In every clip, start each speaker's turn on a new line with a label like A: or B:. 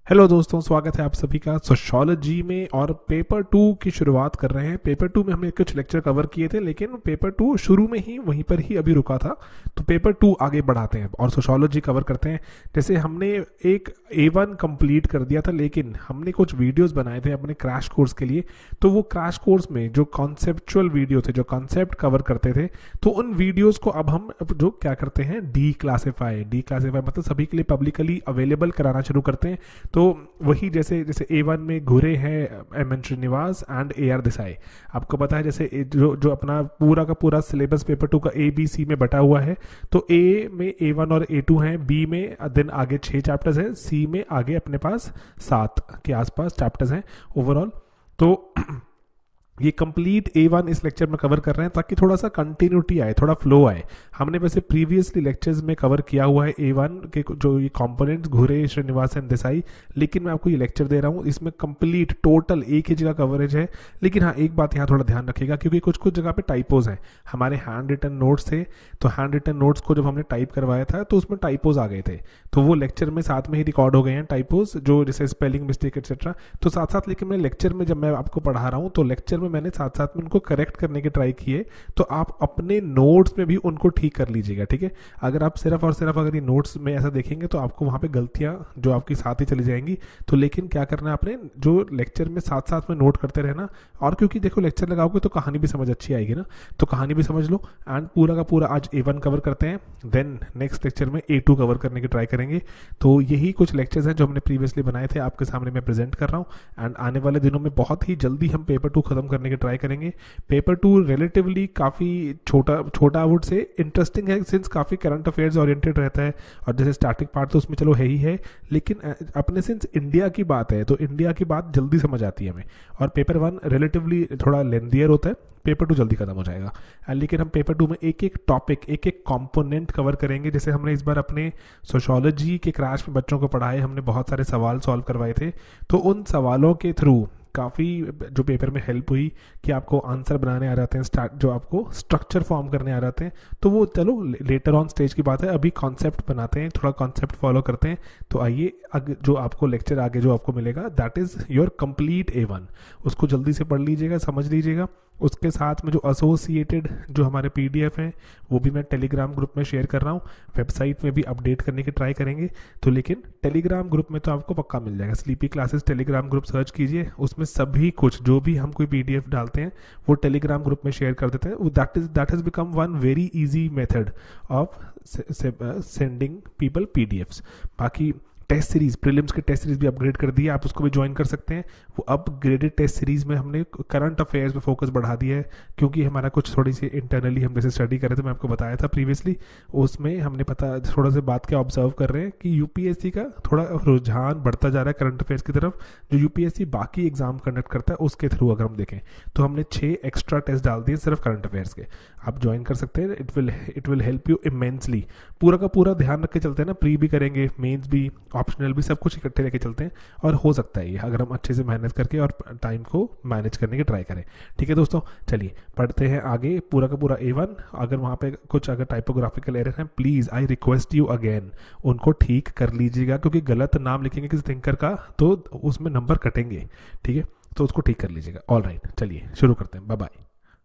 A: Hello दोस्तों, स्वागत है आप सभी का सोशियोलॉजी में। और पेपर टू की शुरुआत कर रहे हैं। पेपर टू में हमने कुछ लेक्चर कवर किए थे, लेकिन पेपर टू शुरू में ही वहीं पर ही अभी रुका था। तो पेपर टू आगे बढ़ाते हैं और सोशियोलॉजी कवर करते हैं। जैसे हमने एक A1 कंप्लीट कर दिया था, लेकिन हमने कुछ वीडियोस बनाए थे अपने क्रैश कोर्स के लिए। तो वो क्रैश कोर्स में जो कॉन्सेप्चुअल वीडियो थे, जो कॉन्सेप्ट कवर करते थे, तो उन वीडियोस को अब हम जो क्या करते हैं, डी क्लासीफाई मतलब सभी के लिए पब्लिकली अवेलेबल कराना शुरू करते हैं। तो वही जैसे जैसे A1 में घुरे हैं M.N. Srinivas and AR Desai. आपको पता है जैसे जो अपना पूरा का पूरा सिलेबस पेपर टू का ABC में बटा हुआ है। तो A में A1 और A2 हैं, B में दिन आगे 6 चैप्टर्स हैं, C में आगे अपने पास 7 के आसपास चैप्टर्स हैं ओवरऑल। तो ये कंप्लीट A1 इस लेक्चर में कवर कर रहे हैं ताकि थोड़ा सा कंटिन्यूटी आए, थोड़ा फ्लो आए। हमने वैसे प्रीवियसली लेक्चर्स में कवर किया हुआ है A1 के जो ये कंपोनेंट्स घुरे, श्रीनिवास एंड देसाई, लेकिन मैं आपको ये लेक्चर दे रहा हूँ, इसमें कंप्लीट टोटल एक ही जगह कवरेज है। लेकिन हाँ, एक बात यहाँ थोड़ा ध्यान रखिएगा, क्योंकि कुछ कुछ जगह पे टाइपोज हैं। हमारे हैंड रिटन नोट्स थे, तो हैंड रिटन नोट्स को जब हमने टाइप करवाया था तो उसमें टाइपोज आ गए थे। तो वो लेक्चर में साथ में ही रिकॉर्ड हो गए हैं टाइपोज, जो जैसे स्पेलिंग मिस्टेक एक्सेट्रा। तो साथ साथ, लेकिन मैं लेक्चर में जब मैं आपको पढ़ा रहा हूँ तो लेक्चर में मैंने साथ साथ में उनको करेक्ट करने की ट्राई किए। तो आप अपने नोट्स में भी उनको ठीक कर लीजिएगा, ठीक है। अगर आप सिर्फ और सिर्फ अगर ये नोट्स में ऐसा देखेंगे तो आपको वहाँ पे गलतियाँ जो आपकी साथ ही चली जाएंगी। तो लेकिन क्या करना है, आपने जो लेक्चर में साथ साथ में नोट करते रहना। और क्योंकि देखो, लेक्चर लगाओगे तो कहानी भी समझ अच्छी आएगी ना, तो कहानी भी समझ लो। एंड पूरा का पूरा आज A1 कवर करते हैं, देन नेक्स्ट लेक्चर में A2 कवर करने की ट्राई करेंगे। तो यही कुछ लेक्चर्स हैं जो हमने प्रीवियसली बनाए थे, आपके सामने मैं प्रेजेंट कर रहा हूँ। एंड आने वाले दिनों में बहुत ही जल्दी हम पेपर 2 खत्म करने की ट्राई करेंगे। पेपर 2 रिलेटिवली काफ़ी छोटा आई वुड से इंटरेस्टिंग है, सिंस काफ़ी करंट अफेयर्स ओरिएंटेड रहता है। और जैसे स्टार्टिंग पार्ट तो उसमें चलो है ही है, लेकिन अपने सिंस इंडिया की बात है तो इंडिया की बात जल्दी समझ आती है हमें। और पेपर 1 रिलेटिवली थोड़ा लेंदियर होता है, पेपर 2 जल्दी खत्म हो जाएगा। लेकिन हम पेपर 2 में एक एक टॉपिक, एक एक कॉम्पोनेंट कवर करेंगे। जैसे हमने इस बार अपने सोशियोलॉजी के क्रैश में बच्चों को पढ़ाए, हमने बहुत सारे सवाल सॉल्व करवाए थे। तो उन सवालों के थ्रू काफ़ी जो पेपर में हेल्प हुई कि आपको आंसर बनाने आ जाते हैं, जो आपको स्ट्रक्चर फॉर्म करने आ जाते हैं। तो वो चलो लेटर ऑन स्टेज की बात है, अभी कॉन्सेप्ट बनाते हैं, थोड़ा कॉन्सेप्ट फॉलो करते हैं। तो आइए, जो आपको लेक्चर आगे जो आपको मिलेगा, that is your complete A1। उसको जल्दी से पढ़ लीजिएगा, समझ लीजिएगा। उसके साथ में जो एसोसिएटेड जो हमारे PDF हैं, वो भी मैं टेलीग्राम ग्रुप में शेयर कर रहा हूँ। वेबसाइट में भी अपडेट करने की ट्राई करेंगे। तो लेकिन टेलीग्राम ग्रुप में तो आपको पक्का मिल जाएगा। Sleepy classes Telegram group search कीजिए, उसमें सभी कुछ जो भी हम कोई PDF डालते हैं वो टेलीग्राम ग्रुप में शेयर कर देते हैं। That has become one very easy method of sending people PDFs। बाकी टेस्ट सीरीज, प्रीलिम्स के टेस्ट सीरीज भी अपग्रेड कर दी है, आप उसको भी ज्वाइन कर सकते हैं। वो अपग्रेडेड टेस्ट सीरीज में हमने करंट अफेयर्स पे फोकस बढ़ा दिया है, क्योंकि हमारा कुछ थोड़ी सी इंटरनली हम जैसे स्टडी कर रहे थे, मैं आपको बताया था प्रीवियसली, उसमें हमने थोड़ा सा बात क्या ऑब्जर्व कर रहे हैं कि UPSC का थोड़ा रुझान बढ़ता जा रहा है करंट अफेयर्स की तरफ। जो UPSC बाकी एग्जाम कंडक्ट करता है उसके थ्रू अगर हम देखें तो हमने 6 एक्स्ट्रा टेस्ट डाल दिए सिर्फ करंट अफेयर्स के। आप ज्वाइन कर सकते हैं, it will help you immensely. पूरा का पूरा ध्यान रख के चलते हैं ना, प्री भी करेंगे, मेंस भी, ऑप्शनल भी, सब कुछ इकट्ठे लेके चलते हैं। और हो सकता है ये, अगर हम अच्छे से मेहनत करके और टाइम को मैनेज करने की ट्राई करें। ठीक है दोस्तों, चलिए पढ़ते हैं आगे। पूरा का पूरा A1, अगर वहाँ पे कुछ अगर टाइपोग्राफिकल एरर हैं, please I request you again उनको ठीक कर लीजिएगा, क्योंकि गलत नाम लिखेंगे किसी थिंकर का तो उसमें नंबर कटेंगे। ठीक है, तो उसको ठीक कर लीजिएगा। ऑल राइट, चलिए शुरू करते हैं। Bye bye.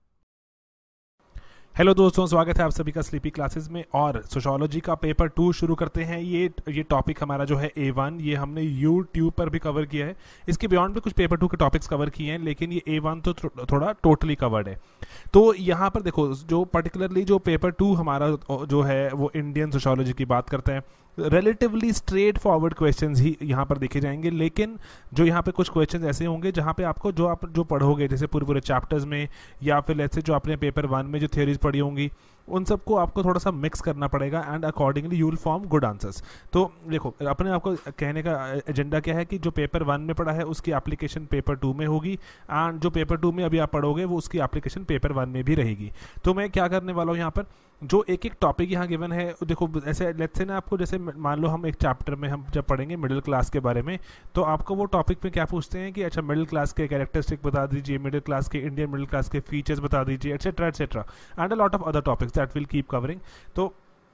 A: हेलो दोस्तों, स्वागत है आप सभी का स्लीपी क्लासेस में। और सोशियोलॉजी का पेपर 2 शुरू करते हैं। ये टॉपिक हमारा जो है A1, ये हमने YouTube पर भी कवर किया है। इसके बियॉन्ड भी कुछ पेपर 2 के टॉपिक्स कवर किए हैं, लेकिन ये A1 तो थोड़ा टोटली कवर्ड है। तो यहाँ पर देखो, जो पर्टिकुलरली जो पेपर 2 हमारा जो है वो इंडियन सोशियोलॉजी की बात करता है। रिलेटिवली स्ट्रेट फॉरवर्ड क्वेश्चंस ही यहाँ पर देखे जाएंगे, लेकिन जो यहाँ पे कुछ क्वेश्चंस ऐसे होंगे जहाँ पे आपको जो पढ़ोगे, जैसे पूरे चैप्टर्स में, या फिर ऐसे जो आपने पेपर 1 में जो थ्योरीज पढ़ी होंगी, उन सबको आपको थोड़ा सा मिक्स करना पड़ेगा and accordingly you will form good answers. तो देखो, अपने आपको कहने का एजेंडा क्या है कि जो पेपर 1 में पढ़ा है उसकी एप्लीकेशन पेपर 2 में होगी, एंड जो पेपर 2 में अभी आप पढ़ोगे वो उसकी एप्लीकेशन पेपर 1 में भी रहेगी। तो मैं क्या करने वाला हूँ यहाँ पर, जो एक एक टॉपिक यहाँ गिवन है, देखो ऐसे लेट्स से ना, आपको जैसे मान लो हम एक चैप्टर में हम जब पढ़ेंगे मिडिल क्लास के बारे में, तो आपको वो टॉपिक में क्या पूछते हैं कि अच्छा मिडिल क्लास के कैरेक्टरिस्टिक बता दीजिए, मिडिल क्लास के, इंडियन मिडिल क्लास के फीचर्स बता दीजिए, etcetera etcetera, and a lot of other topics that will keep covering. तो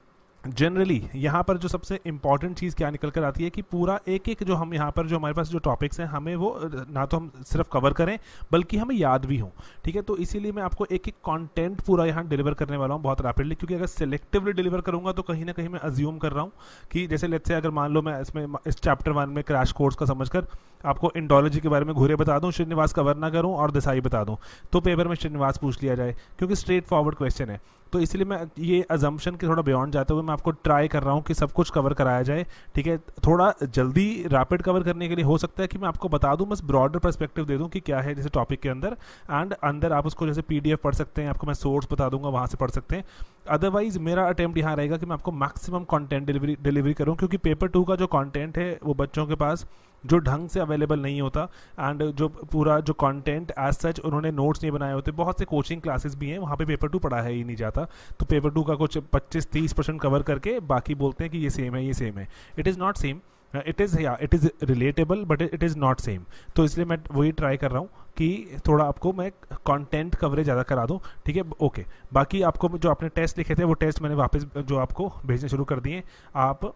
A: जनरली यहाँ पर जो सबसे इंपॉर्टेंट चीज़ क्या निकल कर आती है कि पूरा एक एक जो हम यहाँ पर जो हमारे पास जो टॉपिक्स हैं हमें वो ना तो हम सिर्फ कवर करें बल्कि हमें याद भी हों, ठीक है। तो इसीलिए मैं आपको एक एक कंटेंट पूरा यहाँ डिलीवर करने वाला हूँ बहुत रैपिडली, क्योंकि अगर सिलेक्टिवली डिलीवर करूँगा तो कहीं ना कहीं मैं अज्यूम कर रहा हूँ कि जैसे लेट्स से अगर मान लो मैं इसमें इस चैप्टर 1 में क्रैश कोर्स का समझकर आपको इंडोलॉजी के बारे में घूरे बता दूं, श्रीनिवास कवर ना करूं और देसाई बता दूं, तो पेपर में श्रीनिवास पूछ लिया जाए क्योंकि स्ट्रेट फॉरवर्ड क्वेश्चन है। तो इसलिए मैं ये अजम्पशन के थोड़ा बियॉन्ड जाते हुए मैं आपको ट्राई कर रहा हूँ कि सब कुछ कवर कराया जाए, ठीक है। थोड़ा जल्दी रैपिड कवर करने के लिए हो सकता है कि मैं आपको बता दूं, बस ब्रॉडर पर्सपेक्टिव दे दूं कि क्या है जैसे टॉपिक के अंदर, एंड अंदर आप उसको जैसे PDF पढ़ सकते हैं, आपको मैं सोर्स बता दूंगा, वहाँ से पढ़ सकते हैं। अदरवाइज मेरा अटेम्प्ट यहाँ रहेगा कि मैं आपको मैक्सिमम कंटेंट डिलीवरी करूँ, क्योंकि पेपर 2 का जो कंटेंट है वो बच्चों के पास जो ढंग से अवेलेबल नहीं होता, एंड जो पूरा जो कंटेंट एज सच उन्होंने नोट्स नहीं बनाए होते। बहुत से कोचिंग क्लासेस भी हैं वहाँ पे पेपर 2 पढ़ा है ही नहीं जाता, तो पेपर 2 का कुछ 25-30% कवर करके बाकी बोलते हैं कि ये सेम है, ये सेम है। It is not same, it is relatable but it is not same. तो इसलिए मैं वही ट्राई कर रहा हूँ कि थोड़ा आपको मैं कंटेंट कवरेज ज़्यादा करा दूँ, ठीक है। ओके, बाकी आपको जो आपने टेस्ट लिखे थे वो टेस्ट मैंने वापस जो आपको भेजने शुरू कर दिए, आप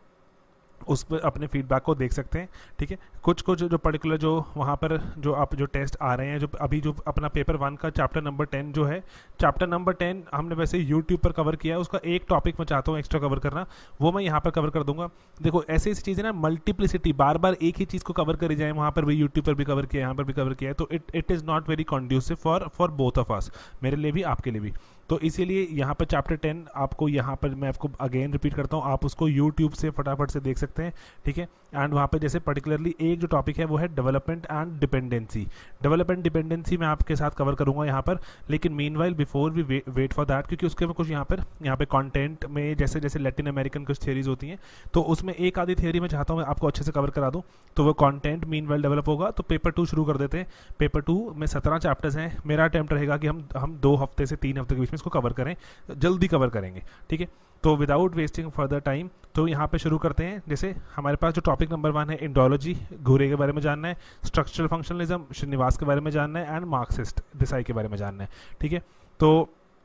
A: उस पर अपने फीडबैक को देख सकते हैं, ठीक है। कुछ कुछ जो पर्टिकुलर जो वहाँ पर जो आप जो टेस्ट आ रहे हैं, जो अभी जो अपना पेपर 1 का चैप्टर नंबर 10 जो है, चैप्टर नंबर 10 हमने वैसे यूट्यूब पर कवर किया है, उसका एक टॉपिक मैं चाहता हूँ एक्स्ट्रा कवर करना, वो मैं यहाँ पर कवर कर दूंगा। देखो ऐसी ऐसी चीज़ें ना, मल्टीप्लिसिटी, बार बार एक ही चीज़ को कवर करी जाए, वहाँ पर भी यूट्यूब पर भी कवर किया है, यहाँ पर भी कवर किया है, तो it is not very conducive for both of us, मेरे लिए भी आपके लिए भी। तो इसीलिए यहाँ पर चैप्टर 10 आपको यहाँ पर मैं आपको अगेन रिपीट करता हूँ, आप उसको यूट्यूब से फटाफट से देख सकते हैं, ठीक है। एंड वहाँ पे जैसे पर्टिकुलरली एक जो टॉपिक है वो है development and dependency. Development dependency मैं आपके साथ कवर करूँगा यहाँ पर, लेकिन meanwhile before we wait for that, क्योंकि उसके में कुछ यहाँ पे कंटेंट में जैसे जैसे लैटिन अमेरिकन कुछ थियरीज होती हैं, तो उसमें एक आधी थियरी मैं चाहता हूँ आपको अच्छे से कवर करा दूँ, तो वो कंटेंट मीनवाइल डेवलप होगा। तो पेपर 2 शुरू कर देते हैं। पेपर 2 में 17 चैप्टर्स हैं। मेरा अटेम्प्ट रहेगा कि हम 2 हफ्ते से 3 हफ्ते के बीच में इसको कवर करें, जल्दी कवर करेंगे, ठीक है। तो विदाउट वेस्टिंग फर्दर टाइम, तो यहाँ पे शुरू करते हैं। जैसे हमारे पास जो टॉपिक नंबर 1 है इंडोलॉजी, घुरे के बारे में जानना है, स्ट्रक्चरल फंक्शनलिज्म श्रीनिवास के बारे में जानना है, एंड मार्क्सिस्ट देसाई के बारे में जानना है, ठीक है। तो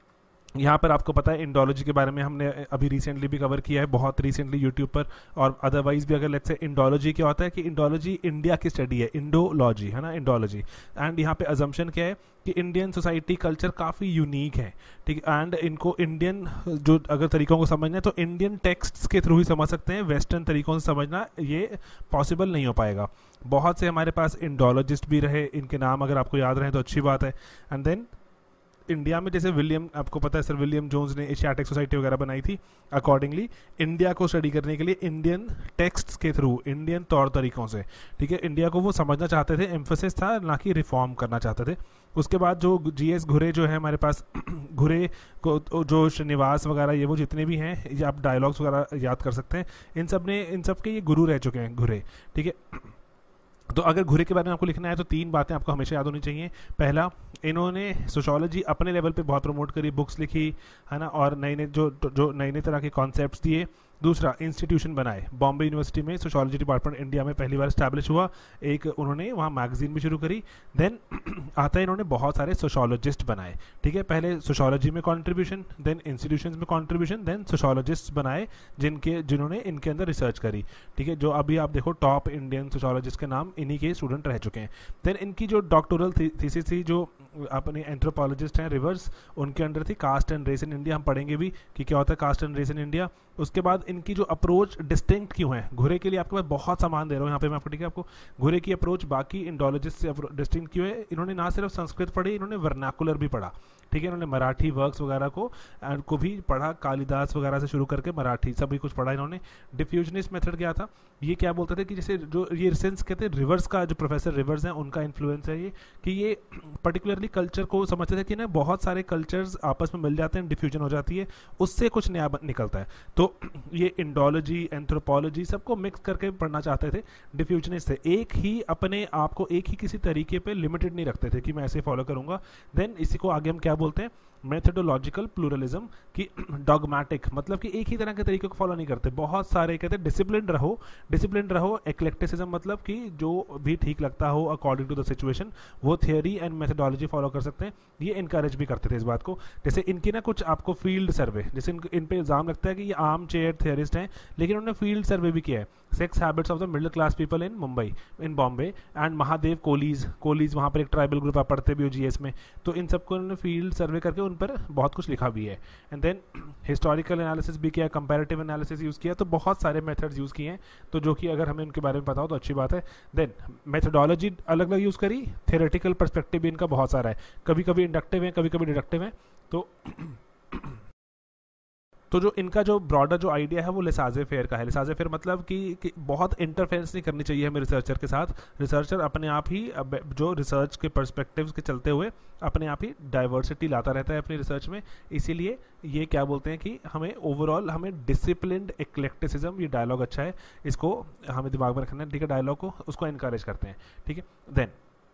A: यहाँ पर आपको पता है इंडोलॉजी के बारे में हमने अभी रिसेंटली भी कवर किया है, बहुत रिसेंटली यूट्यूब पर, और अदरवाइज भी अगर लेट्स से इंडोलॉजी क्या होता है कि इंडोलॉजी इंडिया की स्टडी है, इंडोलॉजी है ना, इंडोलॉजी। एंड यहाँ पे अजम्पशन क्या है कि इंडियन सोसाइटी कल्चर काफ़ी यूनिक है, ठीक है। एंड इनको इंडियन जो अगर तरीकों को समझना है तो इंडियन टेक्स्ट्स के थ्रू ही समझ सकते हैं, वेस्टर्न तरीकों से समझना ये पॉसिबल नहीं हो पाएगा। बहुत से हमारे पास इंडोलॉजिस्ट भी रहे, इनके नाम अगर आपको याद रहे तो अच्छी बात है। एंड देन इंडिया में जैसे विलियम, आपको पता है सर विलियम जोन्स ने एशियाटिक सोसाइटी वगैरह बनाई थी, अकॉर्डिंगली इंडिया को स्टडी करने के लिए इंडियन टेक्स्ट्स के थ्रू, इंडियन तौर तरीकों से, ठीक है, इंडिया को वो समझना चाहते थे, एम्फोसिस था, ना कि रिफॉर्म करना चाहते थे। उसके बाद जो GS घुरे जो है हमारे पास, घुरे को जो श्रीनिवास वगैरह ये वो जितने भी हैं, ये आप डायलॉग्स वगैरह याद कर सकते हैं, इन सब के ये गुरु रह चुके हैं घुरे, ठीक है। तो अगर घुरे के बारे में आपको लिखना है तो 3 बातें आपको हमेशा याद होनी चाहिए। पहला, इन्होंने सोशियोलॉजी अपने लेवल पे बहुत प्रमोट करी, बुक्स लिखी है ना, और नए नए जो नए नए तरह के कॉन्सेप्ट्स दिए। दूसरा, इंस्टीट्यूशन बनाए, बॉम्बे यूनिवर्सिटी में सोशियोलॉजी डिपार्टमेंट इंडिया में पहली बार स्टैब्लिश हुआ, एक उन्होंने वहाँ मैगजीन भी शुरू करी। देन आता है इन्होंने बहुत सारे सोशियोलॉजिस्ट बनाए, ठीक है, पहले सोशियोलॉजी में कॉन्ट्रीब्यूशन, देन इंस्टीट्यूशंस में कॉन्ट्रीब्यूशन, देन सोशियोलॉजिस्ट बनाए जिन्होंने इनके अंदर रिसर्च करी, ठीक है। जो अभी आप देखो टॉप इंडियन सोशियोलॉजिस्ट के नाम इन्हीं के स्टूडेंट रह चुके हैं। देन इनकी जो डॉक्टोरल थीसिस थी, जो अपने एंथ्रोपोलॉजिस्ट हैं रिवर्स, उनके अंडर थी caste and race in India, हम पढ़ेंगे भी कि क्या होता है caste and race in India. उसके बाद इनकी जो अप्रोच डिस्टिंक्ट क्यों है, घुरे के लिए आपके पास बहुत सामान दे रहा हूँ यहाँ पे मैं आपको, ठीक है। आपको घुरे की अप्रोच बाकी इंडोलॉजिस्ट से डिस्टिंक्ट क्यों है, इन्होंने ना सिर्फ संस्कृत पढ़ी, इन्होंने वर्नाकुलर भी पढ़ा, ठीक है। इन्होंने मराठी वर्क्स वगैरह को भी पढ़ा, कालिदास वगैरह से शुरू करके मराठी सभी कुछ पढ़ा इन्होंने। डिफ्यूजनिस्ट मेथड क्या था, ये क्या बोलते थे कि जैसे जो ये सेंस कहते हैं रिवर्स का, जो प्रोफेसर रिवर्स हैं उनका इन्फ्लुएंस है ये, कि ये पर्टिकुलरली कल्चर को समझते थे कि ना बहुत सारे कल्चर्स आपस में मिल जाते हैं, डिफ्यूजन हो जाती है, उससे कुछ नया निकलता है। तो ये इंडोलॉजी, एंथ्रोपोलॉजी सबको मिक्स करके पढ़ना चाहते थे डिफ्यूजनिस्ट से, एक ही अपने आप को एक ही किसी तरीके पे लिमिटेड नहीं रखते थे कि मैं ऐसे फॉलो करूंगा। देन इसी को आगे हम क्या बोलते हैं, मेथडोलॉजिकल प्लूरलिज्म की डॉगमेटिक मतलब कि एक ही तरह के तरीके को फॉलो नहीं करते, बहुत सारे कहते हैं डिसिप्लिन रहो। एक्लेक्टिसिज्म मतलब कि जो भी ठीक लगता हो अकॉर्डिंग टू द सिचुएशन वो थियोरी एंड मेथडोलॉजी फॉलो कर सकते हैं, ये इनकरेज भी करते थे इस बात को। जैसे इनकी ना कुछ आपको फील्ड सर्वे, जैसे इन पे इल्ज़ाम लगता है कि ये आर्म चेयर थियरिस्ट हैं, लेकिन उन्होंने फील्ड सर्वे भी किया है। 6 habits of the middle class people in Bombay and Mahadev Kolis वहाँ पर एक ट्राइबल ग्रुप आप पढ़ते भी हो जीएस में, तो इन सबको उन्होंने फील्ड सर्वे करके उन पर बहुत कुछ लिखा भी है। एंड देन हिस्टोरिकल एनालिसिस भी किया, कंपैरेटिव एनालिसिस यूज़ किया, तो बहुत सारे मेथड्स यूज़ किए हैं, तो जो कि अगर हमें उनके बारे में पता हो तो अच्छी बात है। देन मेथडोलॉजी अलग अलग यूज़ करी, थ्योरेटिकल पर्सपेक्टिव भी इनका बहुत सारा है, कभी कभी इंडक्टिव है कभी कभी डिडक्टिव है। तो जो इनका जो ब्रॉडर जो आइडिया है वो लेसाजे फेयर का है। लेसाजे फेयर मतलब कि बहुत इंटरफेरेंस नहीं करनी चाहिए हमें रिसर्चर के साथ, रिसर्चर अपने आप ही जो रिसर्च के पर्सपेक्टिव्स के चलते हुए अपने आप ही डाइवर्सिटी लाता रहता है अपनी रिसर्च में। इसीलिए ये क्या बोलते हैं कि हमें ओवरऑल हमें डिसिप्लिन्ड एक्लेक्टिसिज्म, ये डायलॉग अच्छा है, इसको हमें दिमाग में रखना है, ठीक है, डायलॉग को उसको इनकरेज करते हैं, ठीक है। देन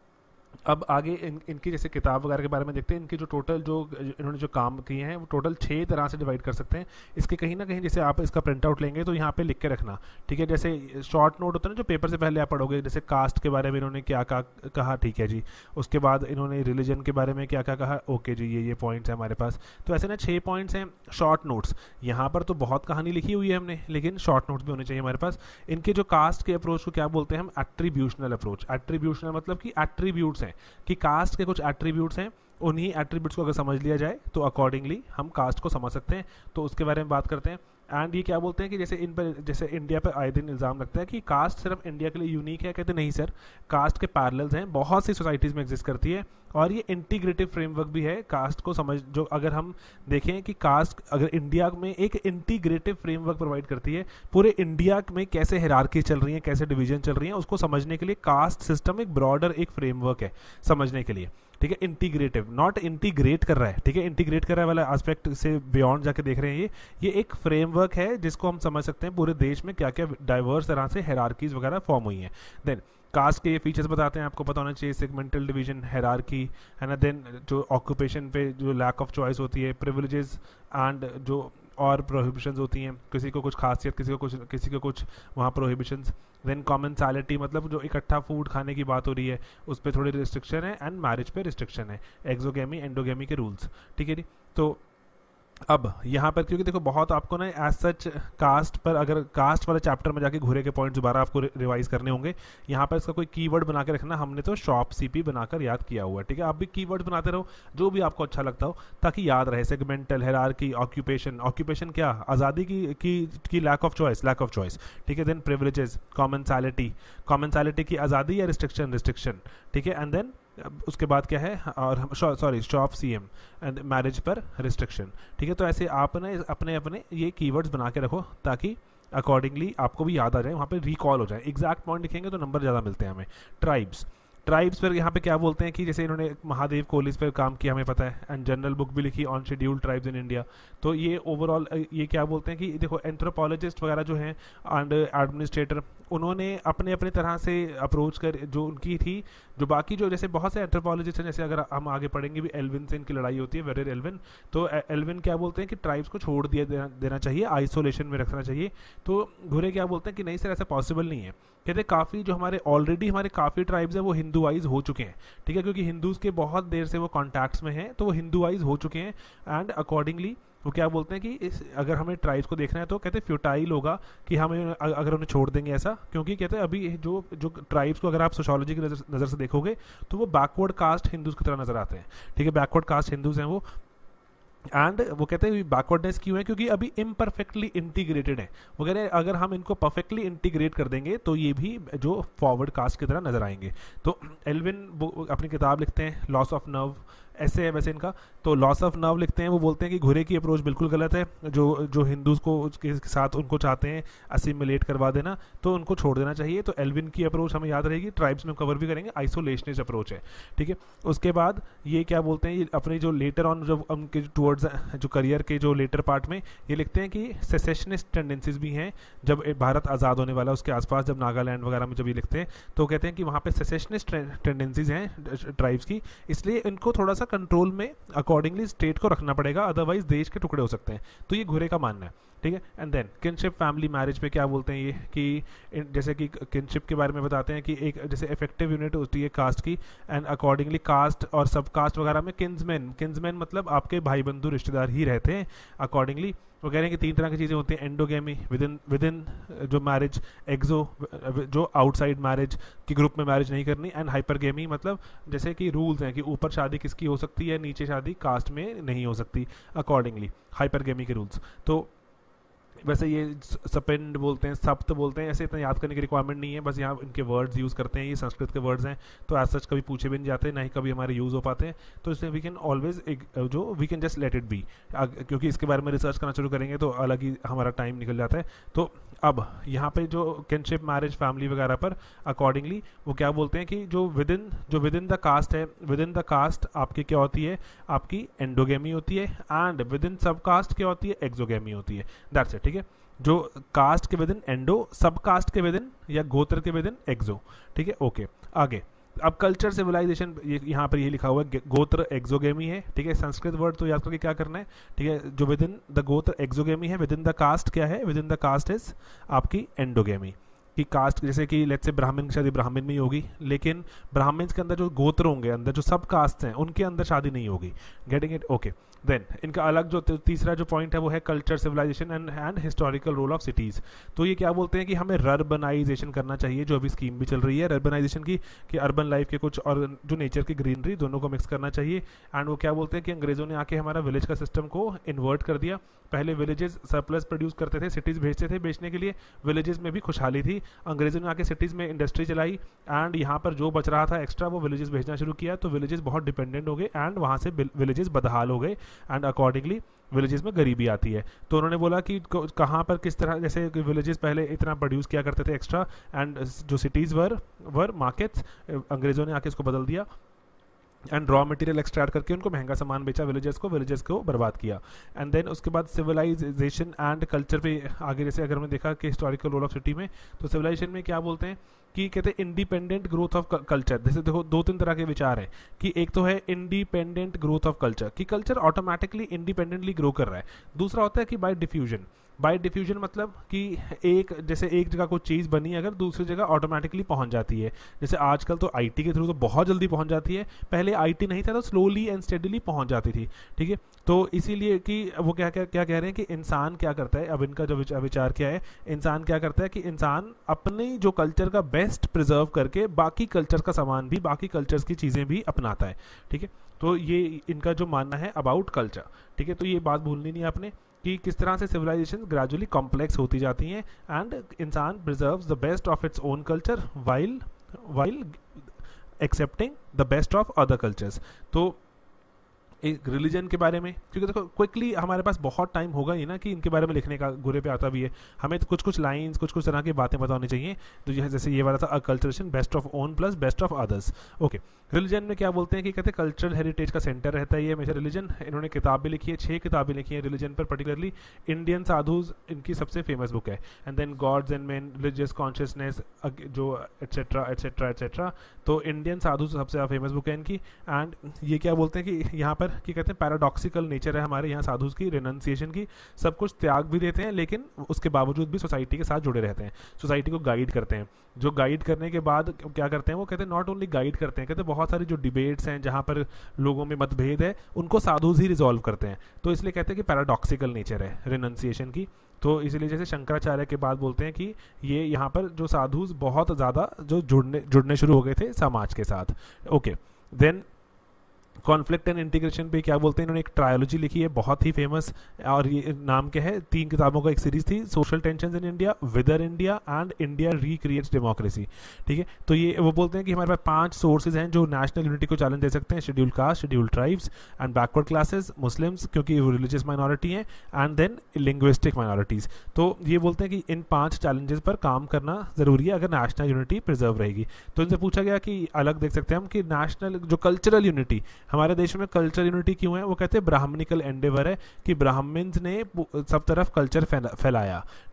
A: अब आगे इनकी जैसे किताब वगैरह के बारे में देखते हैं। इनकी जो टोटल जो इन्होंने जो काम किए हैं वो टोटल 6 तरह से डिवाइड कर सकते हैं। इसके कहीं ना कहीं जैसे आप इसका प्रिंट आउट लेंगे तो यहाँ पे लिख के रखना, ठीक है। जैसे शॉर्ट नोट होता है ना जो पेपर से पहले आप पढ़ोगे, जैसे कास्ट के बारे में इन्होंने क्या कहा, ठीक है जी। उसके बाद इन्होंने रिलीजन के बारे में क्या कहा, ओके जी, ये पॉइंट्स हैं हमारे पास। तो ऐसे ना 6 पॉइंट्स हैं शॉर्ट नोट्स। यहाँ पर तो बहुत कहानी लिखी हुई है हमने, लेकिन शॉर्ट नोट्स भी होने चाहिए हमारे पास। इनके जो कास्ट के अप्रोच को क्या बोलते हैं हम, एट्रीब्यूशनल अप्रोच। एट्रीब्यूशनल मतलब कि एट्रीब्यूट्स हैं, कि कास्ट के कुछ एट्रीब्यूट्स हैं, उन्हीं एट्रीब्यूट्स को अगर समझ लिया जाए तो अकॉर्डिंगली हम कास्ट को समझ सकते हैं। तो उसके बारे में बात करते हैं। एंड ये क्या बोलते हैं कि जैसे इन पर जैसे इंडिया पर आए दिन इल्ज़ाम लगता है कि कास्ट सिर्फ इंडिया के लिए यूनिक है, कहते नहीं सर, कास्ट के पैरेलल्स हैं, बहुत सी सोसाइटीज़ में एग्जिस्ट करती है, और ये इंटीग्रेटिव फ्रेमवर्क भी है कास्ट को समझ। जो अगर हम देखें कि कास्ट अगर इंडिया में एक इंटीग्रेटिव फ्रेमवर्क प्रोवाइड करती है, पूरे इंडिया में कैसे हायरार्की चल रही है, कैसे डिवीजन चल रही है, उसको समझने के लिए कास्ट सिस्टम एक ब्रॉडर एक फ्रेमवर्क है समझने के लिए, ठीक है। इंटीग्रेटिव, नॉट इंटीग्रेट कर रहा है, ठीक है, इंटीग्रेट कर रहा है वाला एस्पेक्ट से बियॉन्ड जाके देख रहे हैं। ये एक फ्रेमवर्क है जिसको हम समझ सकते हैं पूरे देश में क्या क्या डाइवर्स तरह से हायरार्कीज वगैरह फॉर्म हुई हैं। देन कास्ट के ये फीचर्स बताते हैं, आपको पता होना चाहिए, सेगमेंटल डिवीजन, हायरार्की, है ना। देन जो ऑक्यूपेशन पे जो लैक ऑफ चॉइस होती है, प्रिविलेजेस एंड जो और प्रोहिबिशंस होती हैं, किसी को कुछ खासियत, किसी को कुछ वहाँ प्रोहिबिशंस। देन कॉमेंसालिटी मतलब जो इकट्ठा फूड खाने की बात हो रही है उस पर थोड़ी रिस्ट्रिक्शन है, एंड मैरिज पे रिस्ट्रिक्शन है, एक्सोगेमी एंडोगेमी के रूल्स, ठीक है जी। तो अब यहाँ पर क्योंकि देखो बहुत आपको ना एज सच कास्ट पर, अगर कास्ट वाले चैप्टर में जाके घुरे के पॉइंट दोबारा आपको रिवाइज करने होंगे, यहाँ पर इसका कोई कीवर्ड बना के रखना। हमने तो शॉप सीपी बनाकर याद किया हुआ है, ठीक है। आप भी कीवर्ड बनाते रहो जो भी आपको अच्छा लगता हो ताकि याद रहे। सेगमेंटल, हायरार्की, ऑक्यूपेशन क्या, आज़ादी की लैक ऑफ चॉइस, ठीक है। देन प्रिविलेजेस, कॉमेंसालिटी की आज़ादी या रिस्ट्रिक्शन, ठीक है। एंड देन उसके बाद क्या है, और sorry shop CM and marriage पर रिस्ट्रिक्शन, ठीक है। तो ऐसे आप ना अपने अपने ये कीवर्ड्स बना के रखो ताकि अकॉर्डिंगली आपको भी याद आ जाए, वहाँ पे रिकॉल हो जाए। एग्जैक्ट पॉइंट लिखेंगे तो नंबर ज़्यादा मिलते हैं हमें। ट्राइब्स पर यहाँ पे क्या बोलते हैं कि जैसे इन्होंने महादेव कोलीज पर काम किया हमें पता है, एंड जनरल बुक भी लिखी on scheduled tribes in India. तो ये ओवरऑल ये क्या बोलते हैं कि देखो एंथ्रोपोलॉजिस्ट वगैरह जो हैं एंड एडमिनिस्ट्रेटर, उन्होंने अपने अपने तरह से अप्रोच कर जो उनकी थी, जो बाकी जो जैसे बहुत से एंथ्रोपोलॉजिस्ट हैं, जैसे अगर हम आगे पढ़ेंगे भी एल्विन से इनकी लड़ाई होती है, वेरेर एल्विन। तो एल्विन क्या बोलते हैं कि ट्राइब्स को छोड़ देना चाहिए, आइसोलेशन में रखना चाहिए। तो घुरे क्या बोलते हैं कि नहीं सर ऐसा पॉसिबल नहीं है, कहते काफ़ी जो हमारे काफ़ी ट्राइब्स हैं वो हिंदुआइज हो चुके हैं, ठीक है, क्योंकि हिंदूज़ के बहुत देर से वो कॉन्टैक्ट्स में हैं, तो वो हिंदुआइज हो चुके हैं। एंड अकॉर्डिंगली वो क्या बोलते हैं कि अगर हमें ट्राइब्स को देखना है तो कहते हैं फ्यूटाइल होगा कि हमें अगर उन्हें छोड़ देंगे ऐसा, क्योंकि कहते हैं अभी जो ट्राइब्स को अगर आप सोशियोलॉजी की नज़र से देखोगे तो वो बैकवर्ड कास्ट हिंदूज़ की तरह नज़र आते हैं, ठीक है, बैकवर्ड कास्ट हिंदूज़ हैं वो। एंड वो कहते हैं बैकवर्डनेस क्यों है, क्योंकि अभी इम्परफेक्टली इंटीग्रेटेड है। वो कह रहे हैं अगर हम इनको परफेक्टली इंटीग्रेट कर देंगे तो ये भी जो फॉरवर्ड कास्ट की तरह नजर आएंगे। तो एल्विन अपनी किताब लिखते हैं लॉस ऑफ नर्व, ऐसे है वैसे इनका, तो लॉस ऑफ नर्व लिखते हैं। वो बोलते हैं कि घुरे की अप्रोच बिल्कुल गलत है, जो हिंदूज़ को उसके साथ उनको चाहते हैं असिमिलेट करवा देना, तो उनको छोड़ देना चाहिए। तो एल्विन की अप्रोच हमें याद रहेगी, ट्राइब्स में कवर भी करेंगे, आइसोलेशनिस्ट अप्रोच है, ठीक है। उसके बाद ये क्या बोलते हैं, ये अपने जो लेटर ऑन जब उनके टूवर्ड्स जो करियर के जो लेटर पार्ट में ये लिखते हैं कि सेसेशनिस्ट टेंडेंसीज भी हैं। जब भारत आज़ाद होने वाला उसके आसपास, जब नागालैंड वगैरह में जब ये लिखते हैं तो कहते हैं कि वहाँ पे सेसेशनिस्ट टेंडेंसीज हैं ट्राइब्स की, इसलिए इनको थोड़ा सा कंट्रोल में अकॉर्डिंगली स्टेट को रखना पड़ेगा, अदरवाइज देश के टुकड़े हो सकते हैं। तो ये घुरे का मानना है, ठीक है। And then kinship family marriage पे क्या बोलते हैं ये कि जैसे कि किनशिप के बारे में बताते हैं कि एक जैसे इफेक्टिव यूनिट होती है कास्ट की, एंड अकॉर्डिंगली कास्ट और सब कास्ट वगैरह में किन्समैन मतलब आपके भाई बंधु रिश्तेदार ही रहते हैं। अकॉर्डिंगली वो कह रहे हैं कि 3 तरह की चीज़ें होती हैं, एंडोगेमी विद इन जो मैरिज, एक्सो जो आउटसाइड मैरिज की ग्रुप में मैरिज नहीं करनी, एंड हाइपरगेमी मतलब जैसे कि रूल्स हैं कि ऊपर शादी किसकी हो सकती है, नीचे शादी कास्ट में नहीं हो सकती, अकॉर्डिंगली हाइपरगेमी के रूल्स। तो वैसे ये सपिंड बोलते हैं, सप्त बोलते हैं, ऐसे इतना याद करने की रिक्वायरमेंट नहीं है, बस यहाँ इनके वर्ड्स यूज़ करते हैं, ये संस्कृत के वर्ड्स हैं, तो एज सच कभी पूछे भी नहीं जाते, ना ही कभी हमारे यूज़ हो पाते हैं। तो इसलिए वी कैन ऑलवेज जो we can just let it be, क्योंकि इसके बारे में रिसर्च करना शुरू करेंगे तो अलग ही हमारा टाइम निकल जाता है। तो अब यहाँ पे जो किनशिप मैरिज फैमिली वगैरह पर अकॉर्डिंगली वो क्या बोलते हैं कि जो विद इन द कास्ट है, विद इन द कास्ट आपकी क्या होती है, आपकी एंडोगेमी होती है, एंड विद इन सब कास्ट क्या होती है, एक्सोगेमी होती है। दैट्स इट, ठीक है। जो कास्ट के within endo, sub caste के विद इन या गोत्र के विद इन एक्सो, ठीक है। ओके, आगे अब कल्चर सिविलाइजेशन, यहाँ पर ये लिखा हुआ है गोत्र एक्सोगेमी है, ठीक है। संस्कृत वर्ड तो याद करके क्या करना है, ठीक है। जो within the gotra exogamy है, विद इन द कास्ट क्या है, within the caste is आपकी एंडोगेमी की कास्ट। जैसे कि लेट्स से ब्राह्मण की शादी ब्राह्मण में ही होगी, लेकिन ब्राह्मण्स के अंदर जो गोत्र होंगे, अंदर जो सब कास्ट हैं उनके अंदर शादी नहीं होगी। Getting it, okay. देन इनका अलग जो तीसरा जो पॉइंट है वो है culture civilisation and historical role of cities. तो ये क्या बोलते हैं कि हमें रर्बनाइजेशन करना चाहिए, जो अभी स्कीम भी चल रही है रर्बनाइजेशन की, कि अर्बन लाइफ के कुछ और जो नेचर की ग्रीनरी दोनों को मिक्स करना चाहिए। एंड वो क्या बोलते हैं कि अंग्रेज़ों ने आके हमारा विलेज का सिस्टम को इन्वर्ट कर दिया। पहले विलेजेस सरप्लस प्रोड्यूस करते थे, सिटीज़ भेजते थे बेचने के लिए, विलेजेस में भी खुशहाली थी। अंग्रेज़ों ने आके सिटीज़ में इंडस्ट्री चलाई, एंड यहाँ पर जो बच रहा था एक्स्ट्रा वो विलेजेस भेजना शुरू किया, तो विलेजेस बहुत डिपेंडेंट हो गए, एंड वहाँ से विलेजेस बदहाल हो गए, एंड अकॉर्डिंगली विलेजेस में गरीबी आती है। तो उन्होंने बोला कि कहाँ पर किस तरह, जैसे विलेजेस पहले इतना प्रोड्यूस किया करते थे एक्स्ट्रा, एंड जो सिटीज़ वर मार्केट्स, अंग्रेज़ों ने आके इसको बदल दिया एंड रॉ मटेरियल एक्सट्रैक्ट करके उनको महंगा सामान बेचा, विलेजेस को बर्बाद किया। एंड देन उसके बाद सिविलाइजेशन एंड कल्चर पे आगे, जैसे अगर हमने देखा कि हिस्टोरिकल रोल ऑफ सिटी में, तो सिविलाइजेशन में क्या बोलते हैं कि कहते हैं इंडिपेंडेंट ग्रोथ ऑफ कल्चर। जैसे देखो 2-3 तरह के विचार हैं कि एक तो है इंडिपेंडेंट ग्रोथ ऑफ कल्चर, कि कल्चर ऑटोमेटिकली इंडिपेंडेंटली ग्रो कर रहा है। दूसरा होता है कि बाय डिफ्यूजन मतलब कि एक जगह कोई चीज़ बनी अगर दूसरी जगह ऑटोमेटिकली पहुंच जाती है। जैसे आजकल तो आईटी के थ्रू तो बहुत जल्दी पहुंच जाती है, पहले आईटी नहीं था तो स्लोली एंड स्टेडीली पहुंच जाती थी, ठीक है। तो इसीलिए कि वो क्या कह रहे हैं कि इंसान क्या करता है, अब इनका जो विचार क्या है, इंसान क्या करता है कि इंसान अपने जो कल्चर का बेस्ट प्रिजर्व करके बाकी कल्चर का सामान भी, बाकी कल्चर्स की चीज़ें भी अपनाता है, ठीक है। तो ये इनका जो मानना है अबाउट कल्चर, ठीक है। तो ये बात भूलनी नहीं आपने कि किस तरह से सिविलाइजेशन ग्रेजुअली कॉम्प्लेक्स होती जाती हैं, एंड इंसान preserves the best of its own culture while accepting the best of other cultures. तो एक रिलीजन के बारे में, क्योंकि देखो क्विकली हमारे पास बहुत टाइम होगा ही ना कि इनके बारे में लिखने का, गुरे पे आता भी है, हमें तो कुछ लाइंस कुछ तरह की बातें पता होनी चाहिए। तो जैसे ये वाला था acculturation, best of own plus best of others, okay. Religion में क्या बोलते हैं कि कहते हैं कल्चरल हेरिटेज का सेंटर रहता है ये हमेशा रिलीजन। इन्होंने किताब भी लिखी है, 6 किताबें लिखी हैं रिलीजन पर, पर्टिकुलरली इंडियन साधुज इनकी सबसे फेमस बुक है, and then gods and man, religious consciousness, जो एट्सेट्रा एट्सेट्रा एट्सेट्रा। तो इंडियन साधुज सबसे ज़्यादा फेमस बुक है इनकी। एंड ये क्या बोलते हैं कि यहाँ पर कि कहते हैं पैराडॉक्सिकल नेचर है हमारे यहाँ साधुज की, रिनंसिएशन की, सब कुछ त्याग भी देते हैं लेकिन उसके बावजूद भी सोसाइटी के साथ जुड़े रहते हैं, सोसाइटी को गाइड करते हैं। जो गाइड करने के बाद क्या करते हैं, वो कहते हैं नॉट ओनली गाइड करते हैं, कहते हैं बहुत सारी जो डिबेट्स हैं जहाँ पर लोगों में मतभेद है उनको साधुज ही रिजॉल्व करते हैं। तो इसलिए कहते हैं कि पैराडॉक्सिकल नेचर है रिनंसिएशन की। तो इसलिए जैसे शंकराचार्य के बाद बोलते हैं कि ये यहाँ पर जो साधुज बहुत ज़्यादा जो जुड़ने शुरू हो गए थे समाज के साथ, okay. Then conflict and integration पे क्या बोलते हैं, इन्होंने एक ट्रायोलॉजी लिखी है बहुत ही फेमस, और ये नाम क्या है, 3 किताबों का एक सीरीज थी, social tensions in India, whither India and India recreates democracy, ठीक है। तो ये वो बोलते हैं कि हमारे पास 5 सोर्सेज हैं जो नेशनल यूनिटी को चैलेंज दे सकते हैं, scheduled caste, scheduled tribes and backward classes, Muslims क्योंकि वो रिलीजियस माइनॉरिटी हैं, एंड देन लिंग्विस्टिक माइनॉरिटीज़। तो ये बोलते हैं कि इन 5 चैलेंजेस पर काम करना ज़रूरी है अगर नेशनल यूनिटी प्रिजर्व रहेगी। तो इनसे पूछा गया कि अलग देख सकते हैं हम कि नेशनल जो कल्चरल यूनिटी, हमारे देश में कल्चर यूनिटी क्यों है, वो कहते हैं ब्राह्मणिकल एंडेवर है कि ब्राह्मण्स ने सब तरफ कल्चर फैलाया, ठीक है।